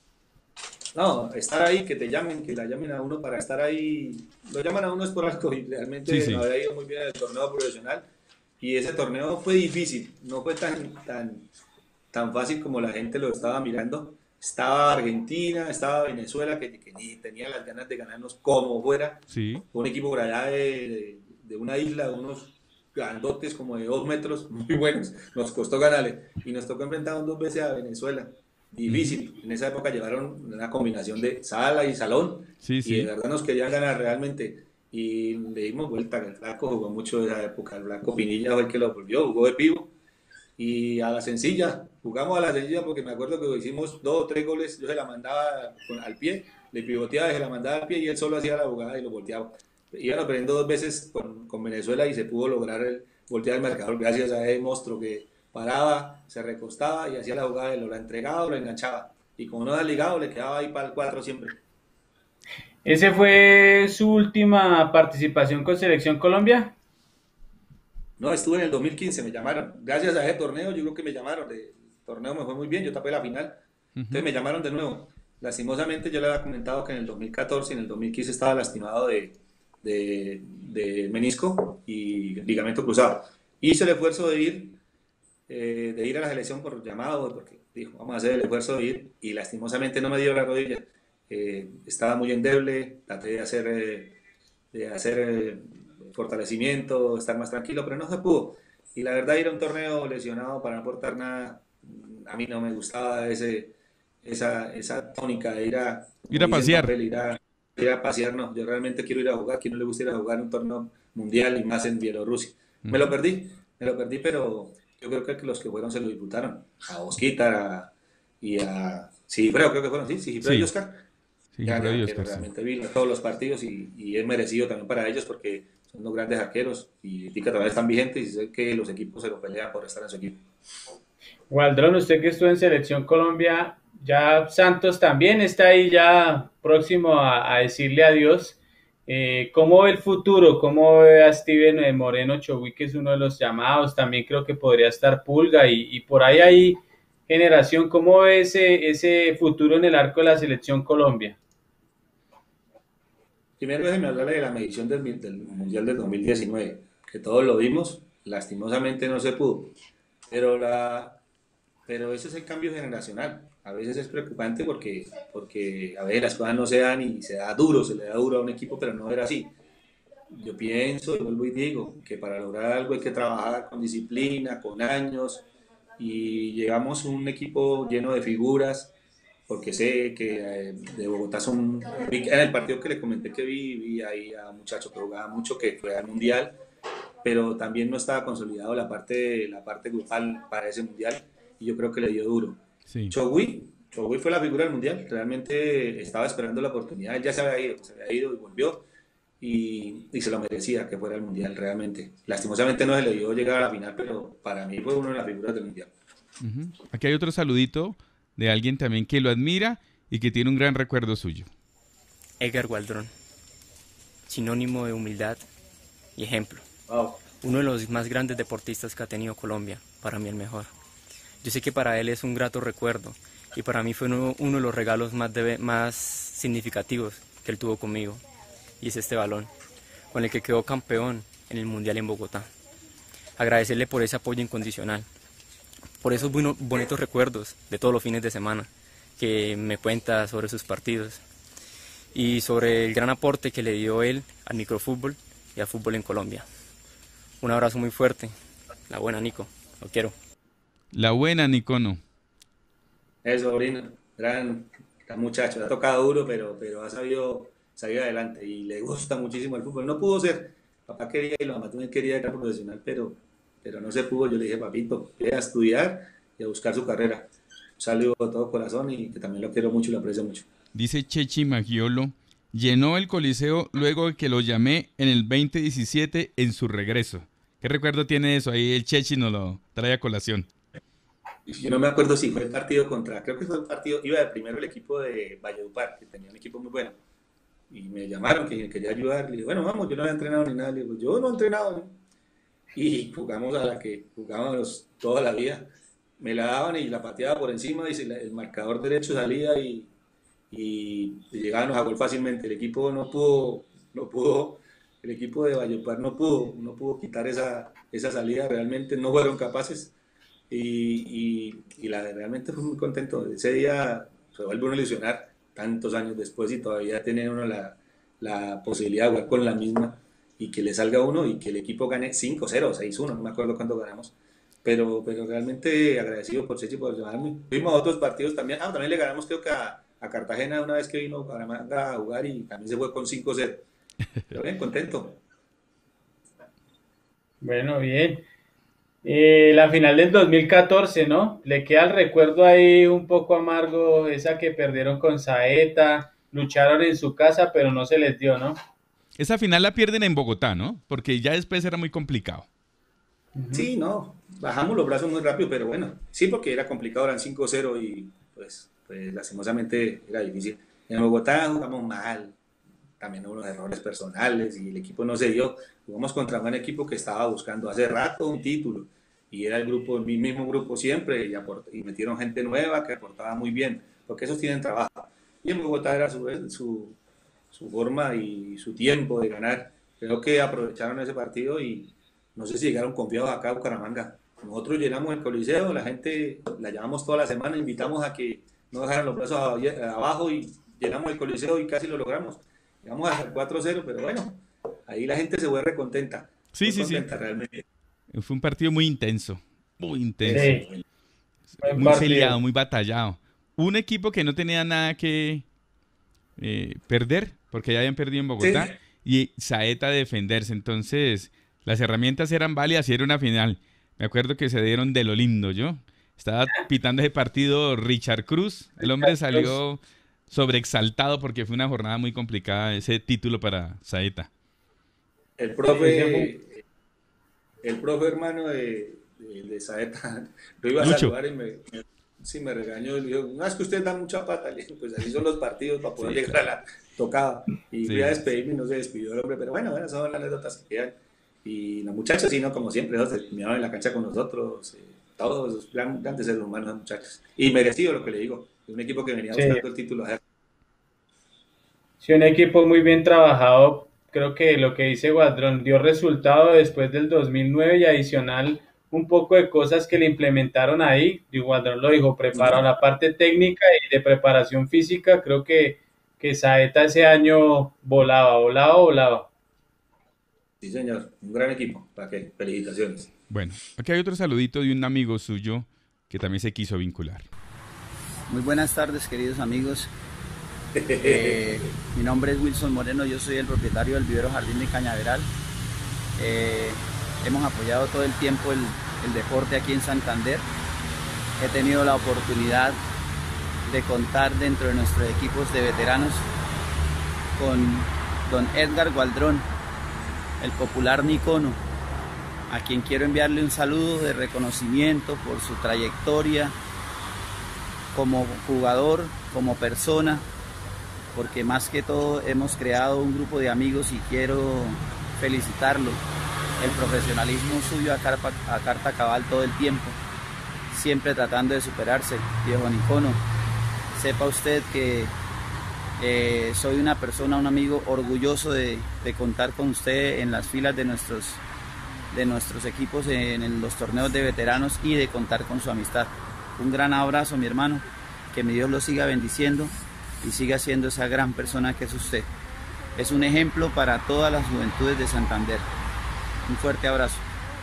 No, estar ahí, que te llamen, que la llamen a uno para estar ahí, lo llaman a uno es por algo y realmente Sí. no había ido muy bien en el torneo profesional y ese torneo fue difícil, no fue tan fácil como la gente lo estaba mirando. Estaba Argentina, estaba Venezuela, que ni tenía las ganas de ganarnos como fuera. Sí. Un equipo por allá de una isla, unos grandotes como de 2 metros, muy buenos. Nos costó ganarle. Y nos tocó enfrentar 2 veces a Venezuela. Difícil. En esa época llevaron una combinación de sala y salón. Sí, Y de verdad nos querían ganar realmente. Y le dimos vuelta. El Flaco jugó mucho de esa época. El Blanco Pinilla fue el que lo volvió, jugó de pivo. Y a la sencilla, jugamos a la sencilla porque me acuerdo que hicimos 2 o 3 goles, yo se la mandaba al pie, le pivoteaba y se la mandaba al pie y él solo hacía la jugada y lo volteaba. Iban perdiendo 2 veces con Venezuela y se pudo lograr voltear el marcador gracias a ese monstruo que paraba, se recostaba y hacía la jugada y lo la entregaba o lo enganchaba. Y como no era ligado, le quedaba ahí para el 4 siempre. ¿Ese fue su última participación con Selección Colombia? No, estuve en el 2015, me llamaron. Gracias a ese torneo, yo creo que me llamaron. El torneo me fue muy bien, yo tapé la final. Entonces me llamaron de nuevo. Lastimosamente, yo le había comentado que en el 2014 y en el 2015 estaba lastimado de menisco y ligamento cruzado. Hice el esfuerzo de ir a la selección por llamado, porque dijo, vamos a hacer el esfuerzo de ir, y lastimosamente no me dio la rodilla. Estaba muy endeble, traté de hacer fortalecimiento, estar más tranquilo, pero no se pudo. Y la verdad, ir a un torneo lesionado para no aportar nada, a mí no me gustaba esa tónica de ir a pasear. Papel, ir a pasear, no. Yo realmente quiero ir a jugar. ¿Quién no le gusta ir a jugar un torneo mundial y más en Bielorrusia? Me lo perdí, pero yo creo que los que fueron se lo disfrutaron. A Osquitar y a Sigifredo, creo que fueron, sí, Sigifredo y Oscar. Sigifredo y Oscar, realmente vino todos los partidos y es merecido también para ellos porque son los grandes arqueros y Tica todavía están vigentes y sé que los equipos se lo pelean por estar en su equipo. Gualdrón, usted que estuvo en Selección Colombia, ya Santos también está ahí ya próximo a decirle adiós. ¿Cómo ve el futuro? ¿Cómo ve a Steven Moreno Chogui, que es uno de los llamados? También creo que podría estar Pulga y por ahí hay generación. ¿Cómo ve ese futuro en el arco de la Selección Colombia? Primero déjeme hablarle de la medición del Mundial del 2019, que todos lo vimos, lastimosamente no se pudo, pero ese es el cambio generacional. A veces es preocupante porque a veces las cosas no se dan y se le da duro a un equipo, pero no era así. Yo pienso, y vuelvo y digo, que para lograr algo hay que trabajar con disciplina, con años, y llegamos a un equipo lleno de figuras, porque sé que de Bogotá en el partido que le comenté que vi ahí a un muchacho que jugaba mucho, que fue al Mundial, pero también no estaba consolidado la parte grupal para ese Mundial, y yo creo que le dio duro. Sí. Chogui fue la figura del Mundial, realmente estaba esperando la oportunidad, él ya se había ido y volvió, y se lo merecía que fuera el Mundial realmente. Lastimosamente no se le dio llegar a la final, pero para mí fue una de las figuras del Mundial. Aquí hay otro saludito de alguien también que lo admira y que tiene un gran recuerdo suyo. Edgar Gualdrón, sinónimo de humildad y ejemplo. Wow. Uno de los más grandes deportistas que ha tenido Colombia, para mí el mejor. Yo sé que para él es un grato recuerdo y para mí fue uno de los regalos más significativos que él tuvo conmigo, y es este balón, con el que quedó campeón en el Mundial en Bogotá. Agradecerle por ese apoyo incondicional, por esos bonitos recuerdos de todos los fines de semana que me cuenta sobre sus partidos y sobre el gran aporte que le dio él al microfútbol y al fútbol en Colombia. Un abrazo muy fuerte. La buena, Nico. Lo quiero. La buena, Nicono. Eso, sobrino. Gran muchacho. Le ha tocado duro, pero ha sabido salir adelante y le gusta muchísimo el fútbol. No pudo ser. Papá quería y la mamá también quería ser profesional, pero no se pudo. Yo le dije, papito, ve a estudiar y a buscar su carrera. saludo de todo corazón y que también lo quiero mucho y lo aprecio mucho. Dice Chechi Maggiolo, llenó el Coliseo luego de que lo llamé en el 2017 en su regreso. ¿Qué recuerdo tiene eso? Ahí el Chechi nos lo trae a colación. Yo no me acuerdo si fue el partido creo que fue el partido, iba de primero el equipo de Valledupar, que tenía un equipo muy bueno. Y me llamaron que quería ayudar. Le dije, bueno, vamos, yo no había entrenado ni nada. Le digo, yo no he entrenado, ¿no? Y jugamos a la que jugábamos toda la vida. Me la daban y la pateaba por encima y el marcador derecho salía y llegábamos a gol fácilmente. El equipo no pudo, el equipo de Valledupar no pudo quitar esa salida, realmente no fueron capaces realmente fui muy contento. Ese día se vuelve uno a ilusionar tantos años después y todavía tiene uno la posibilidad de jugar con la misma y que le salga uno y que el equipo gane 5-0, 6-1, no me acuerdo cuánto ganamos. Pero realmente agradecido por Chechi por llamarme. Fuimos a otros partidos también. También le ganamos creo que a Cartagena una vez que vino a Bucaramanga a jugar y también se fue con 5-0. Pero bien, contento. Bueno, bien. La final del 2014, ¿no? Le queda el recuerdo ahí un poco amargo, esa que perdieron con Saeta, lucharon en su casa, pero no se les dio, ¿no? Esa final la pierden en Bogotá, ¿no? Porque ya después era muy complicado. Sí, no, bajamos los brazos muy rápido, pero bueno, sí, porque era complicado, eran 5-0 y pues lastimosamente era difícil. En Bogotá jugamos mal, también hubo unos errores personales y el equipo no se dio. Jugamos contra un equipo que estaba buscando hace rato un título y era el mismo grupo siempre y metieron gente nueva que aportaba muy bien, porque esos tienen trabajo. Y en Bogotá era su forma y su tiempo de ganar. Creo que aprovecharon ese partido y no sé si llegaron confiados acá a Bucaramanga. Nosotros llenamos el Coliseo, la gente la llamamos toda la semana, invitamos a que no dejaran los brazos abajo y llenamos el Coliseo y casi lo logramos. Llegamos a 4-0, pero bueno, ahí la gente se fue recontenta. Sí. Realmente. Fue un partido muy intenso, muy Sí. muy peleado, muy batallado. Un equipo que no tenía nada que perder, porque ya habían perdido en Bogotá, sí. Y Saeta defenderse. Entonces, las herramientas eran válidas y era una final. Me acuerdo que se dieron de lo lindo, yo. Estaba pitando ese partido Richard Cruz. El hombre salió sobreexaltado porque fue una jornada muy complicada, ese título para Saeta. El profe hermano de Saeta lo iba a Lucho. saludar y me regañó y me dijo, no, es que ustedes dan mucha pata. Pues así son los partidos para poder llegar a la tocada. Y fui a despedirme y no se despidió el hombre, pero bueno, esas son las anécdotas que quedan. Y los muchachos, sí, ¿no? Como siempre, ellos se terminaron en la cancha con nosotros, todos grandes seres humanos, los muchachos. Y merecido lo que le digo, un equipo que venía buscando el título. Sí, un equipo muy bien trabajado. Creo que lo que dice Gualdrón dio resultado después del 2009 y adicional un poco de cosas que le implementaron ahí. Y Gualdrón lo dijo, prepararon la parte técnica y de preparación física. Creo que Saeta ese año volaba. Sí, señor, un gran equipo. ¿Para qué? Felicitaciones. Bueno, aquí hay otro saludito de un amigo suyo que también se quiso vincular. Muy buenas tardes, queridos amigos. Mi nombre es Wilson Moreno, yo soy el propietario del vivero Jardín de Cañaveral. Hemos apoyado todo el tiempo el deporte aquí en Santander. He tenido la oportunidad de contar dentro de nuestros equipos de veteranos con don Edgar Gualdrón, el popular Nicono, a quien quiero enviarle un saludo de reconocimiento por su trayectoria como jugador, como persona, porque más que todo hemos creado un grupo de amigos y quiero felicitarlo. El profesionalismo suyo a carta cabal todo el tiempo, siempre tratando de superarse, viejo Nicono. Sepa usted que soy una persona, un amigo orgulloso de contar con usted en las filas de nuestros equipos en los torneos de veteranos y de contar con su amistad. Un gran abrazo, mi hermano, que mi Dios lo siga bendiciendo y siga siendo esa gran persona que es usted. Es un ejemplo para todas las juventudes de Santander. Un fuerte abrazo.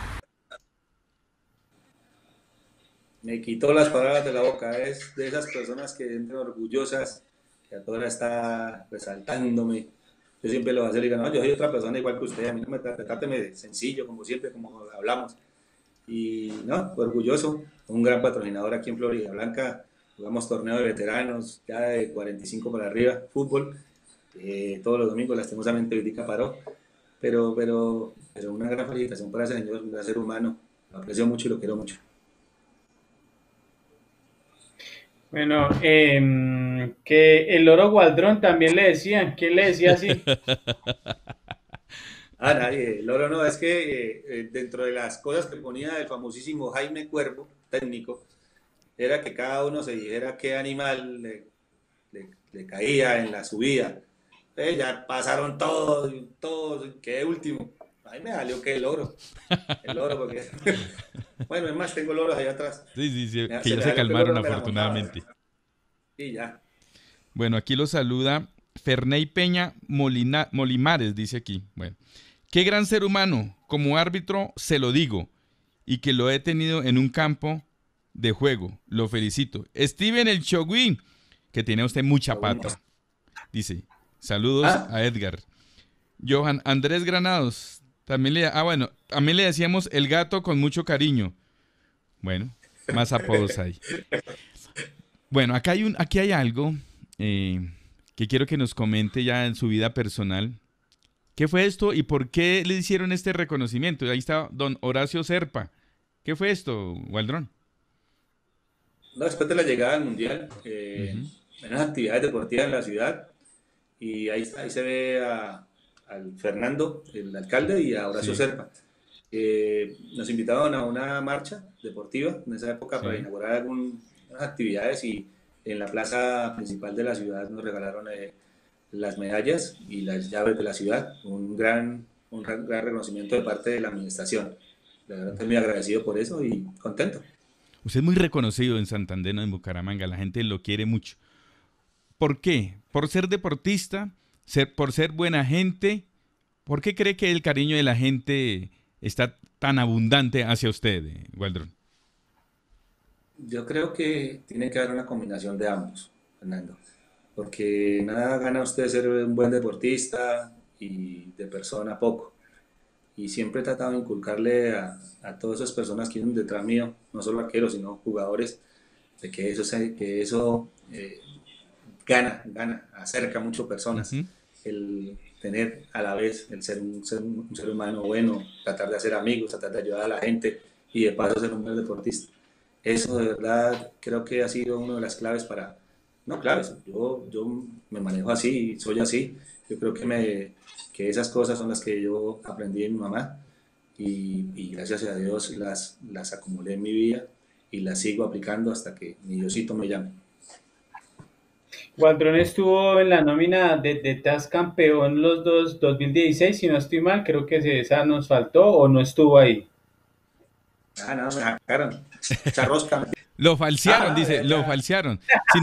Me quitó las palabras de la boca. Es de esas personas que entran orgullosas, que a toda hora está resaltándome. Yo siempre lo voy a hacer y digo, no, yo soy otra persona igual que usted, a mí no me tráteme de sencillo, como siempre, como hablamos. Y no, orgulloso, un gran patrocinador aquí en Florida Blanca, jugamos torneo de veteranos, ya de 45 para arriba, fútbol, todos los domingos, lastimosamente Vitica paró, pero una gran felicitación para ese señor, un gran ser humano, lo aprecio mucho y lo quiero mucho. Bueno, que el loro Gualdrón también le decían, ¿quién le decía así? Nadie, el loro no, es que dentro de las cosas que ponía el famosísimo Jaime Cuervo, técnico, era que cada uno se dijera qué animal le caía en la subida. Ya pasaron todos, quedé último. Ahí me salió que el loro porque... Bueno, es más, tengo loros allá atrás. Sí, que ya se calmaron afortunadamente. Y ya. Bueno, aquí lo saluda Ferney Peña Molimares, dice aquí. Bueno, qué gran ser humano, como árbitro se lo digo, y que lo he tenido en un campo de juego, lo felicito. Steven el Chogui, que tiene usted mucha pata, dice, saludos a Edgar. Johan Andrés Granados, también le decíamos el gato con mucho cariño. Bueno, más apodos ahí. Bueno, aquí hay algo que quiero que nos comente ya en su vida personal. ¿Qué fue esto y por qué le hicieron este reconocimiento? Ahí está don Horacio Serpa. ¿Qué fue esto, Gualdrón? No, después de la llegada al Mundial, en unas actividades deportivas en la ciudad, y ahí se ve al Fernando, el alcalde, y a Horacio Serpa. Nos invitaron a una marcha deportiva en esa época para inaugurar algunas actividades, y en la plaza principal de la ciudad nos regalaron las medallas y las llaves de la ciudad, un gran reconocimiento de parte de la administración. La verdad estoy muy agradecido por eso y contento. Usted es muy reconocido en Santander, en Bucaramanga, la gente lo quiere mucho. ¿Por qué? ¿Por ser deportista? ¿Por ser buena gente? ¿Por qué cree que el cariño de la gente está tan abundante hacia usted, Gualdrón? Yo creo que tiene que haber una combinación de ambos, Fernando, porque nada gana usted ser un buen deportista y de persona poco. Y siempre he tratado de inculcarle a todas esas personas que vienen detrás mío, no solo arqueros, sino jugadores, de que eso gana, acerca a muchas personas. El tener a la vez, el ser un ser humano bueno, tratar de hacer amigos, tratar de ayudar a la gente y de paso ser un buen deportista. Eso de verdad creo que ha sido una de las claves para... No claves, yo me manejo así, soy así. Yo creo que esas cosas son las que yo aprendí de mi mamá y gracias a Dios las acumulé en mi vida y las sigo aplicando hasta que mi Diosito me llame. Gualdrón estuvo en la nómina de TAS campeón los 2016, si no estoy mal, creo que esa nos faltó o no estuvo ahí. No, me sacaron. Esa rosca. Lo falsearon, dice, lo falsearon. Sí,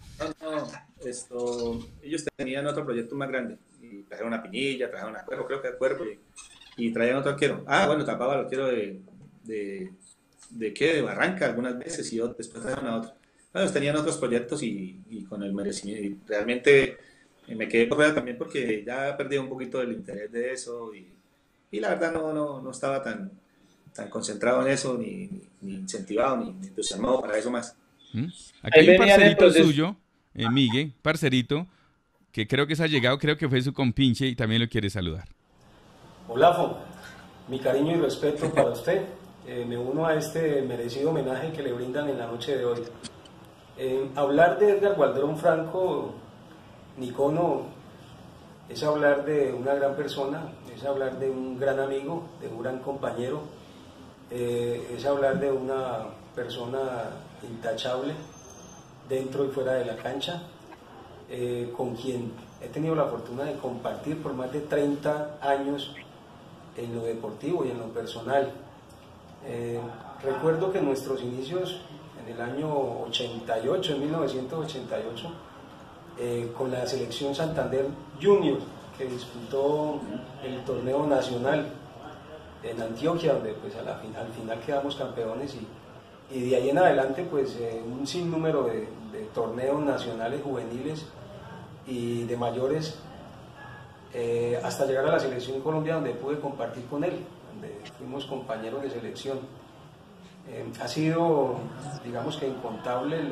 ellos tenían otro proyecto más grande y trajeron una Pinilla, trajeron a Cuervo, creo que a Cuervo, y traían otro arquero. Bueno, tapaba al arquero de Barranca algunas veces y después trajeron a otro. Ellos tenían otros proyectos y con el merecimiento, y realmente me quedé por fuera también porque ya perdí un poquito el interés de eso y la verdad no estaba tan concentrado en eso, ni incentivado, ni entusiasmado para eso más. Aquí hay un parcerito suyo, Miguel, parcerito, que creo que se ha llegado, creo que fue su compinche y también lo quiere saludar. Olafo, mi cariño y respeto para usted. Me uno a este merecido homenaje que le brindan en la noche de hoy. Hablar de Edgar Gualdrón Franco, Nicono, es hablar de una gran persona, es hablar de un gran amigo, de un gran compañero, es hablar de una persona intachable dentro y fuera de la cancha, con quien he tenido la fortuna de compartir por más de 30 años en lo deportivo y en lo personal. Recuerdo que nuestros inicios en el año 88, en 1988, con la selección Santander Junior, que disputó el torneo nacional en Antioquia, donde pues al final quedamos campeones, y de ahí en adelante pues un sinnúmero de torneos nacionales juveniles y de mayores, hasta llegar a la selección Colombia, donde pude compartir con él, donde fuimos compañeros de selección. Ha sido, digamos que incontables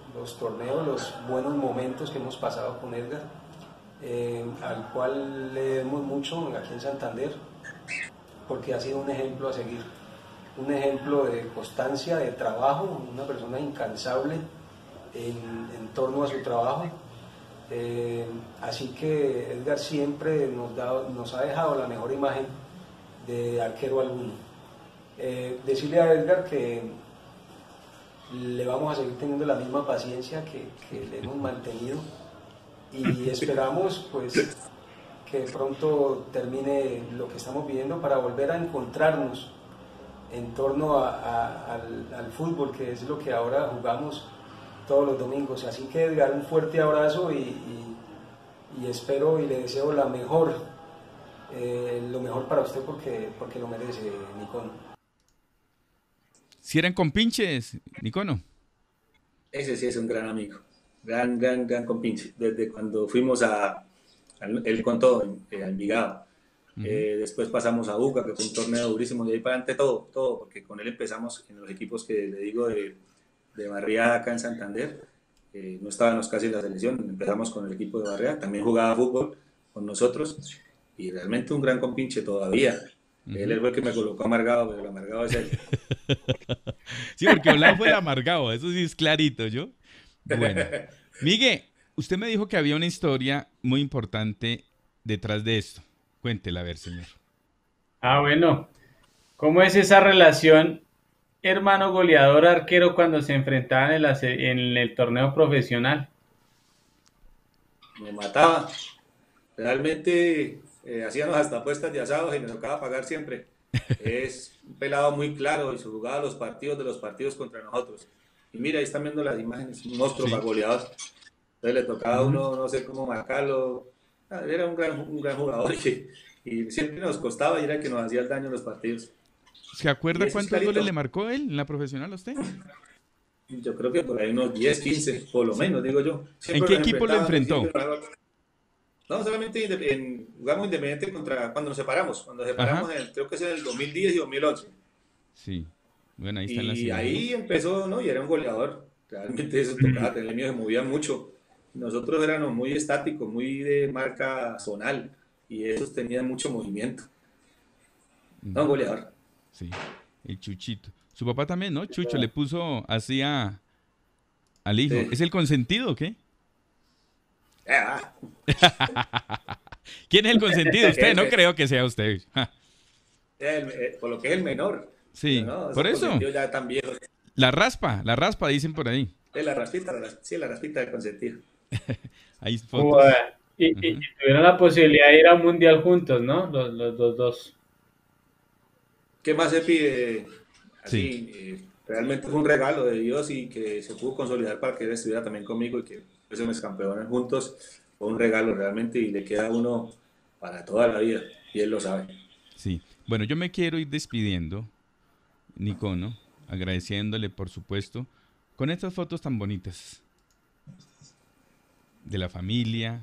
los torneos, los buenos momentos que hemos pasado con Edgar, al cual le debemos mucho aquí en Santander, porque ha sido un ejemplo a seguir, un ejemplo de constancia, de trabajo, una persona incansable en torno a su trabajo. Así que Edgar siempre nos ha dejado la mejor imagen de arquero alguno. Decirle a Edgar que le vamos a seguir teniendo la misma paciencia que le hemos mantenido y esperamos pues que pronto termine lo que estamos viviendo para volver a encontrarnos en torno al fútbol, que es lo que ahora jugamos todos los domingos. Así que Edgar, un fuerte abrazo y espero y le deseo lo mejor para usted porque lo merece, Nicono. Si eran compinches, Nicono. Ese sí es un gran amigo, gran compinche. Desde cuando fuimos él contó, a Envigado. Después pasamos a UCA, que fue un torneo durísimo, de ahí para adelante todo, porque con él empezamos en los equipos que le digo de barriada acá en Santander. No estábamos casi en la selección, empezamos con el equipo de barriada, también jugaba fútbol con nosotros y realmente un gran compinche todavía. Él fue el que me colocó amargado, pero el amargado es él. Sí, porque Olaf fue el amargado, eso sí es clarito, ¿yo? Bueno, Miguel, usted me dijo que había una historia muy importante detrás de esto. Cuéntela, a ver, señor. Bueno, ¿cómo es esa relación hermano goleador arquero cuando se enfrentaban en el torneo profesional? Me mataba. Realmente hacíamos hasta apuestas de asados y me tocaba pagar siempre. Es un pelado muy claro y se jugaba los partidos contra nosotros. Y mira, ahí están viendo las imágenes, un monstruo para goleador. Entonces le tocaba a uno, no sé cómo marcarlo. Era un gran jugador y siempre nos costaba y era el que nos hacía el daño en los partidos. ¿Se acuerda cuántos goles le marcó él en la profesional a usted? Yo creo que por ahí unos 10, 15, por lo menos, digo yo. Siempre ¿en qué equipo lo enfrentó? No, solamente jugamos Independiente cuando nos separamos. Cuando nos separamos, creo que es en el 2010 y 2011. Sí, bueno, ahí está la serie. Y ahí empezó, ¿no? Y era un goleador. Realmente eso tocaba tener miedo, se movía mucho. Nosotros éramos muy estáticos, muy de marca zonal. Y esos tenían mucho movimiento. No, goleador. Sí, el Chuchito. Su papá también, ¿no? Chucho le puso así al hijo. Sí. ¿Es el consentido o qué? ¿Quién es el consentido? Usted, no creo que sea usted. Por lo que es el menor. Sí, no, por eso. Ya tan viejo. La raspa dicen por ahí. La raspita del consentido. Hay fotos. Y tuvieron la posibilidad de ir a un mundial juntos, ¿no? Los dos. ¿Qué más se pide? Así, realmente fue un regalo de Dios y que se pudo consolidar para que él estuviera también conmigo y que fuésemos campeones juntos. Fue un regalo realmente y le queda a uno para toda la vida y él lo sabe. Sí, bueno, yo me quiero ir despidiendo, Nicono, agradeciéndole por supuesto con estas fotos tan bonitas de la familia,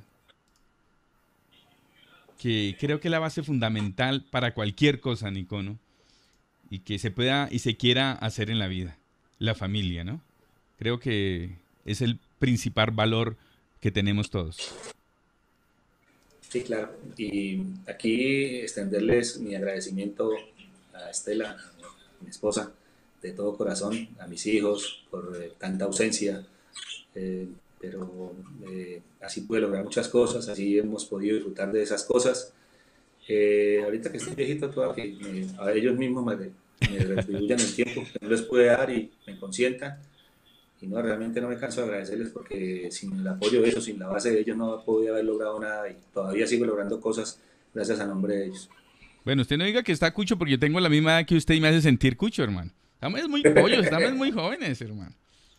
que creo que es la base fundamental para cualquier cosa, Nicono, y que se pueda y se quiera hacer en la vida, la familia, ¿no? Creo que es el principal valor que tenemos todos. Sí, claro. Y aquí extenderles mi agradecimiento a Estela, a mi esposa, de todo corazón, a mis hijos por tanta ausencia, pero así pude lograr muchas cosas, así hemos podido disfrutar de esas cosas. Ahorita que estoy viejito, que a ellos mismos me retribuyan el tiempo que no les pude dar y me consientan. Y no, realmente no me canso de agradecerles porque sin el apoyo de ellos, sin la base de ellos, no podía haber logrado nada y todavía sigo logrando cosas gracias a nombre de ellos. Bueno, usted no diga que está cucho porque yo tengo la misma edad que usted y me hace sentir cucho, hermano. Estamos muy pollos, estamos muy jóvenes, hermano.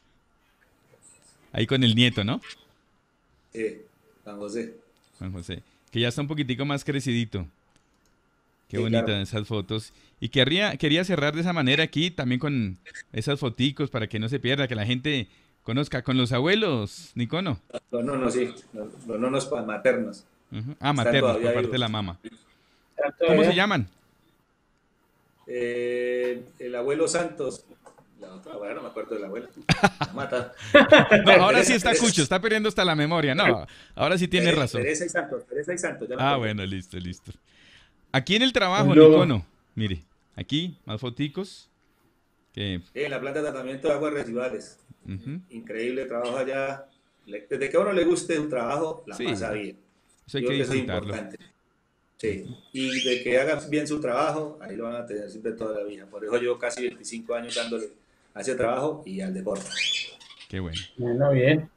Ahí con el nieto, ¿no? Sí, Juan José. Juan José, que ya está un poquitico más crecidito. Qué sí, bonita claro. Esas fotos. Y quería cerrar de esa manera aquí, también con esas foticos para que no se pierda, que la gente conozca con los abuelos, Nicono. Los nonos, sí. Los nonos maternos. Ah, maternos, por parte de la mamá. ¿Cómo se llaman? El abuelo Santos, la Ahora no me acuerdo de la abuela. Me mata. No, ahora sí está Cucho, está perdiendo hasta la memoria. No, ahora sí tiene razón. Teresa y Santos. Bueno, listo. Aquí en el trabajo, Luego. Nicono, mire, aquí, más foticos. Que... En la planta de tratamiento de aguas residuales. Increíble trabajo allá. Desde que a uno le guste un trabajo, la pasa bien. Eso hay Yo que creo eso es disfrutarlo. importante. Sí, y de que haga bien su trabajo, ahí lo van a tener siempre toda la vida. Por eso yo casi 25 años dándole a ese trabajo y al deporte. Qué bueno. Bueno, bien.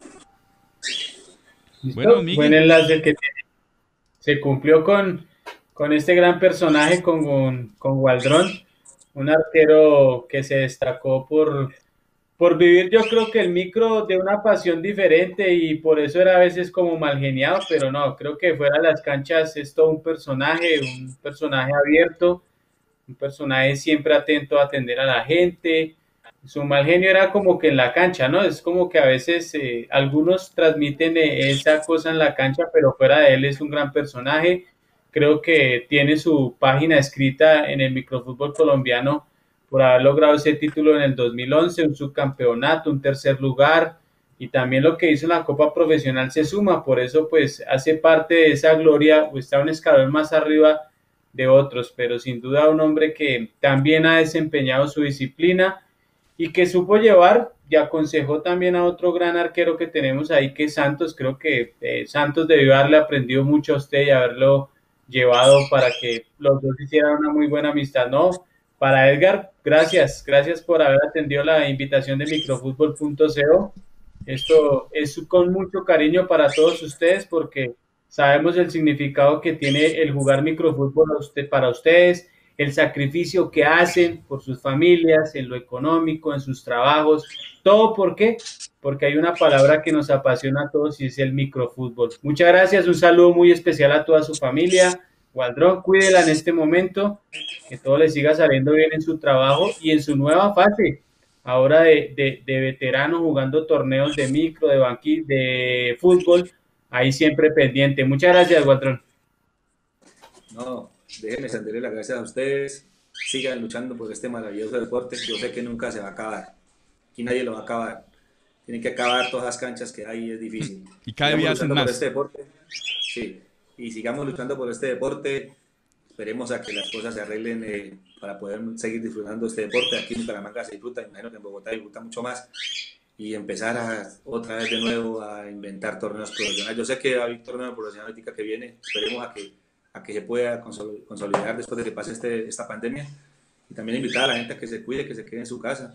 Bueno, Miguel. Buen enlace el que tiene. Se cumplió con este gran personaje, con Gualdrón, un arquero que se destacó por vivir, yo creo que el micro de una pasión diferente y por eso era a veces como mal geniado, pero no, creo que fuera de las canchas es todo un personaje abierto, un personaje siempre atento a atender a la gente. Su mal genio era como que en la cancha, ¿no? Es como que a veces algunos transmiten esa cosa en la cancha, pero fuera de él es un gran personaje. Creo que tiene su página escrita en el microfútbol colombiano por haber logrado ese título en el 2011, un subcampeonato, un tercer lugar, y también lo que hizo en la Copa Profesional se suma, por eso pues hace parte de esa gloria, o está un escalón más arriba de otros, pero sin duda un hombre que también ha desempeñado su disciplina y que supo llevar y aconsejó también a otro gran arquero que tenemos ahí, que es Santos. Creo que Santos debió haberle aprendido mucho a usted y haberlo llevado para que los dos hicieran una muy buena amistad, ¿no? Para Edgar, gracias por haber atendido la invitación de microfútbol.co. Esto es con mucho cariño para todos ustedes porque sabemos el significado que tiene el jugar microfútbol para ustedes, el sacrificio que hacen por sus familias, en lo económico, en sus trabajos, todo. ¿Por qué? Porque hay una palabra que nos apasiona a todos y es el microfútbol. Muchas gracias, un saludo muy especial a toda su familia. Gualdrón, cuídela en este momento, que todo le siga saliendo bien en su trabajo y en su nueva fase, ahora de veterano jugando torneos de micro, de fútbol, ahí siempre pendiente. Muchas gracias, Gualdrón. No, déjenme extenderle las gracias a ustedes, sigan luchando por este maravilloso deporte, yo sé que nunca se va a acabar, y nadie lo va a acabar, tienen que acabar todas las canchas que hay, es difícil. Y cada día hacen más. Por este deporte, sí, y sigamos luchando por este deporte, esperemos a que las cosas se arreglen para poder seguir disfrutando este deporte. Aquí en Bucaramanga se disfruta, imagino que en Bogotá se disfruta mucho más, y empezar otra vez de nuevo a inventar torneos profesionales. Yo sé que hay torneos profesionales que viene, esperemos a que se pueda consolidar después de que pase esta pandemia, y también invitar a la gente a que se cuide, que se quede en su casa,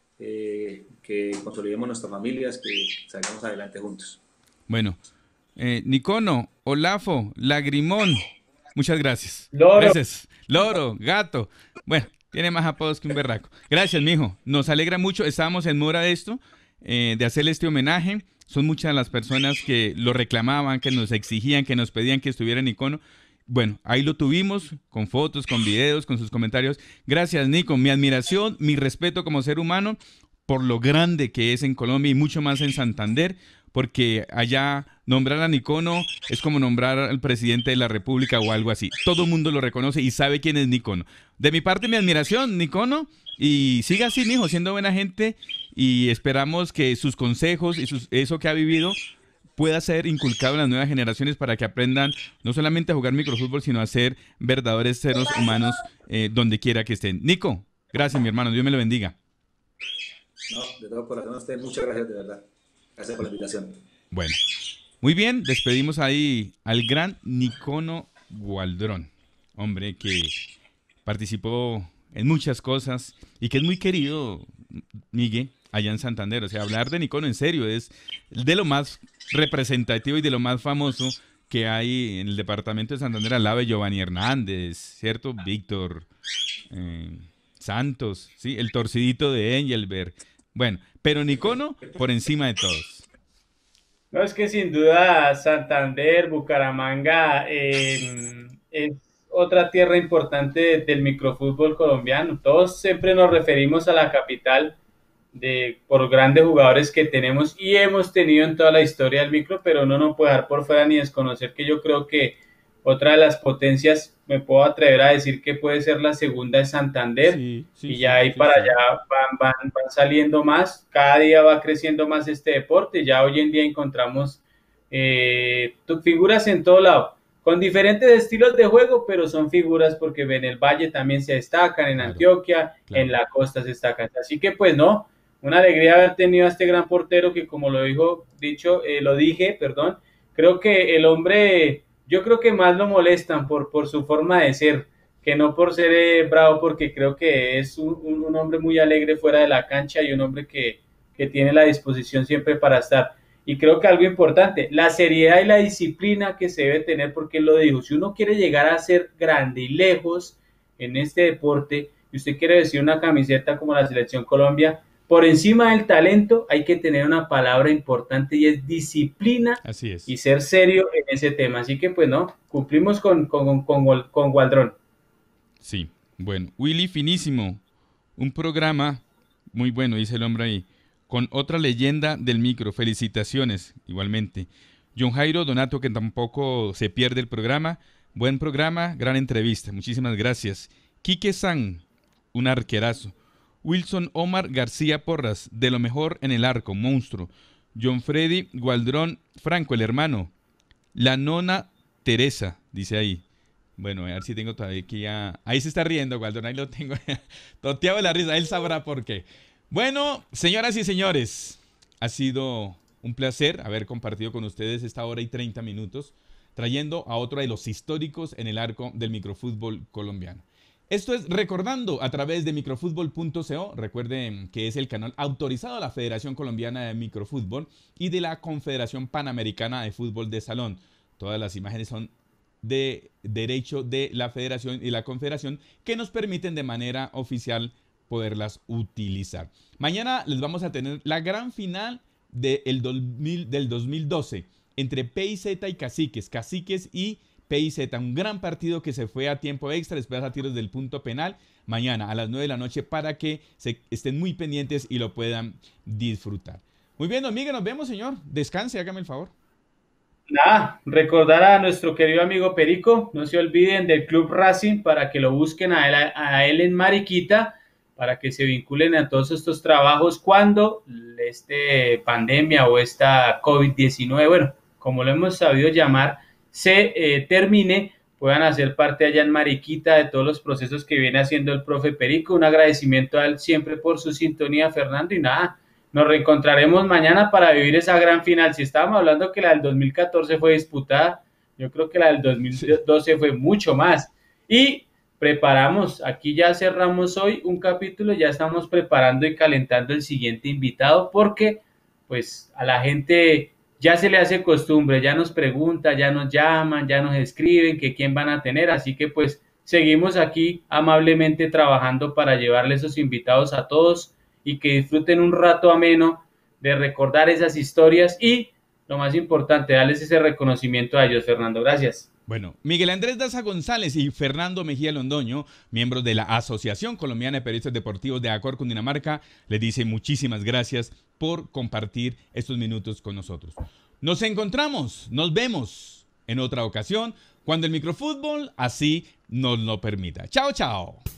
que consolidemos nuestras familias, que salgamos adelante juntos. Bueno, Nicono, Olafo, Lagrimón, muchas gracias. Loro. Gracias. Loro, Gato. Bueno, tiene más apodos que un berraco. Gracias, mijo. Nos alegra mucho. Estábamos en mora de esto, de hacerle este homenaje. Son muchas las personas que lo reclamaban, que nos exigían, que nos pedían que estuviera en Nicono. Bueno, ahí lo tuvimos, con fotos, con videos, con sus comentarios. Gracias, Nico. Mi admiración, mi respeto como ser humano por lo grande que es en Colombia y mucho más en Santander, porque allá nombrar a Nicono es como nombrar al presidente de la República o algo así. Todo el mundo lo reconoce y sabe quién es Nicono. De mi parte, mi admiración, Nicono, y siga así, mijo, siendo buena gente, y esperamos que sus consejos y eso que ha vivido pueda ser inculcado en las nuevas generaciones para que aprendan no solamente a jugar microfútbol, sino a ser verdaderos seres humanos donde quiera que estén. Nico, gracias, mi hermano. Dios me lo bendiga. No, de todo corazón a ustedes, muchas gracias, de verdad. Gracias por la invitación. Bueno, muy bien, despedimos ahí al gran Nicono Gualdrón, hombre que participó en muchas cosas y que es muy querido, Miguel, allá en Santander. O sea, hablar de Nicono en serio es de lo más representativo y de lo más famoso que hay en el departamento de Santander, al lado de Giovanni Hernández, ¿cierto? Víctor Santos, ¿sí? El torcidito de Engelberg. Bueno, pero Nicono por encima de todos. No, es que sin duda Santander, Bucaramanga, es otra tierra importante del microfútbol colombiano. Todos siempre nos referimos a la capital por grandes jugadores que tenemos y hemos tenido en toda la historia del micro, pero no nos puede dejar por fuera ni desconocer que yo creo que otra de las potencias me puedo atrever a decir que puede ser la segunda de Santander, y ya ahí para allá van saliendo más, cada día va creciendo más este deporte. Ya hoy en día encontramos figuras en todo lado, con diferentes estilos de juego, pero son figuras porque en el Valle también se destacan, en Antioquia, en la costa se destacan. Así que pues no, una alegría haber tenido a este gran portero que, como lo dije, creo que el hombre, yo creo que más lo molestan por su forma de ser, que no por ser bravo, porque creo que es un hombre muy alegre fuera de la cancha y un hombre que tiene la disposición siempre para estar. Y creo que algo importante, la seriedad y la disciplina que se debe tener, porque él lo dijo, si uno quiere llegar a ser grande y lejos en este deporte, y usted quiere vestir una camiseta como la Selección Colombia, por encima del talento hay que tener una palabra importante y es disciplina. Así es. Y ser serio en ese tema. Así que pues no, cumplimos con Gualdrón. Sí, bueno, Willy finísimo, un programa muy bueno, dice el hombre ahí, con otra leyenda del micro, felicitaciones igualmente. John Jairo Donato, que tampoco se pierde el programa, buen programa, gran entrevista, muchísimas gracias. Quique San, un arquerazo. Wilson Omar García Porras, de lo mejor en el arco, monstruo. John Freddy Gualdrón Franco, el hermano. La nona Teresa, dice ahí. Bueno, a ver si tengo todavía aquí ya. Ahí se está riendo Gualdrón, ahí lo tengo. Toteado de la risa, él sabrá por qué. Bueno, señoras y señores, ha sido un placer haber compartido con ustedes esta hora y 30 minutos, trayendo a otro de los históricos en el arco del microfútbol colombiano. Esto es Recordando a través de microfútbol.co. Recuerden que es el canal autorizado de la Federación Colombiana de Microfútbol y de la Confederación Panamericana de Fútbol de Salón. Todas las imágenes son de derecho de la Federación y la Confederación, que nos permiten de manera oficial poderlas utilizar. Mañana les vamos a tener la gran final del 2012 entre PIZ y Caciques y PIZ, un gran partido que se fue a tiempo extra, después a tiros del punto penal, mañana a las 9 de la noche, para que estén muy pendientes y lo puedan disfrutar. Muy bien, don Miguel, nos vemos, señor. Descanse, hágame el favor. Nada, recordar a nuestro querido amigo Perico, no se olviden del Club Racing para que lo busquen a él en Mariquita, para que se vinculen a todos estos trabajos cuando pandemia o esta COVID-19, bueno, como lo hemos sabido llamar, se termine, puedan hacer parte allá en Mariquita de todos los procesos que viene haciendo el profe Perico. Un agradecimiento a él siempre por su sintonía, Fernando, y nada, nos reencontraremos mañana para vivir esa gran final. Si estábamos hablando que la del 2014 fue disputada, yo creo que la del 2012 fue mucho más. Y preparamos, aquí ya cerramos hoy un capítulo, ya estamos preparando y calentando el siguiente invitado, porque pues a la gente ya se le hace costumbre, ya nos pregunta, ya nos llaman, ya nos escriben que quién van a tener, así que pues seguimos aquí amablemente trabajando para llevarle esos invitados a todos y que disfruten un rato ameno de recordar esas historias y, lo más importante, darles ese reconocimiento a ellos. Fernando, gracias. Bueno, Miguel Andrés Daza González y Fernando Mejía Londoño, miembros de la Asociación Colombiana de Periodistas Deportivos de Acor, Cundinamarca, les dice muchísimas gracias por compartir estos minutos con nosotros. Nos encontramos, nos vemos en otra ocasión, cuando el microfútbol así nos lo permita. Chao, chao.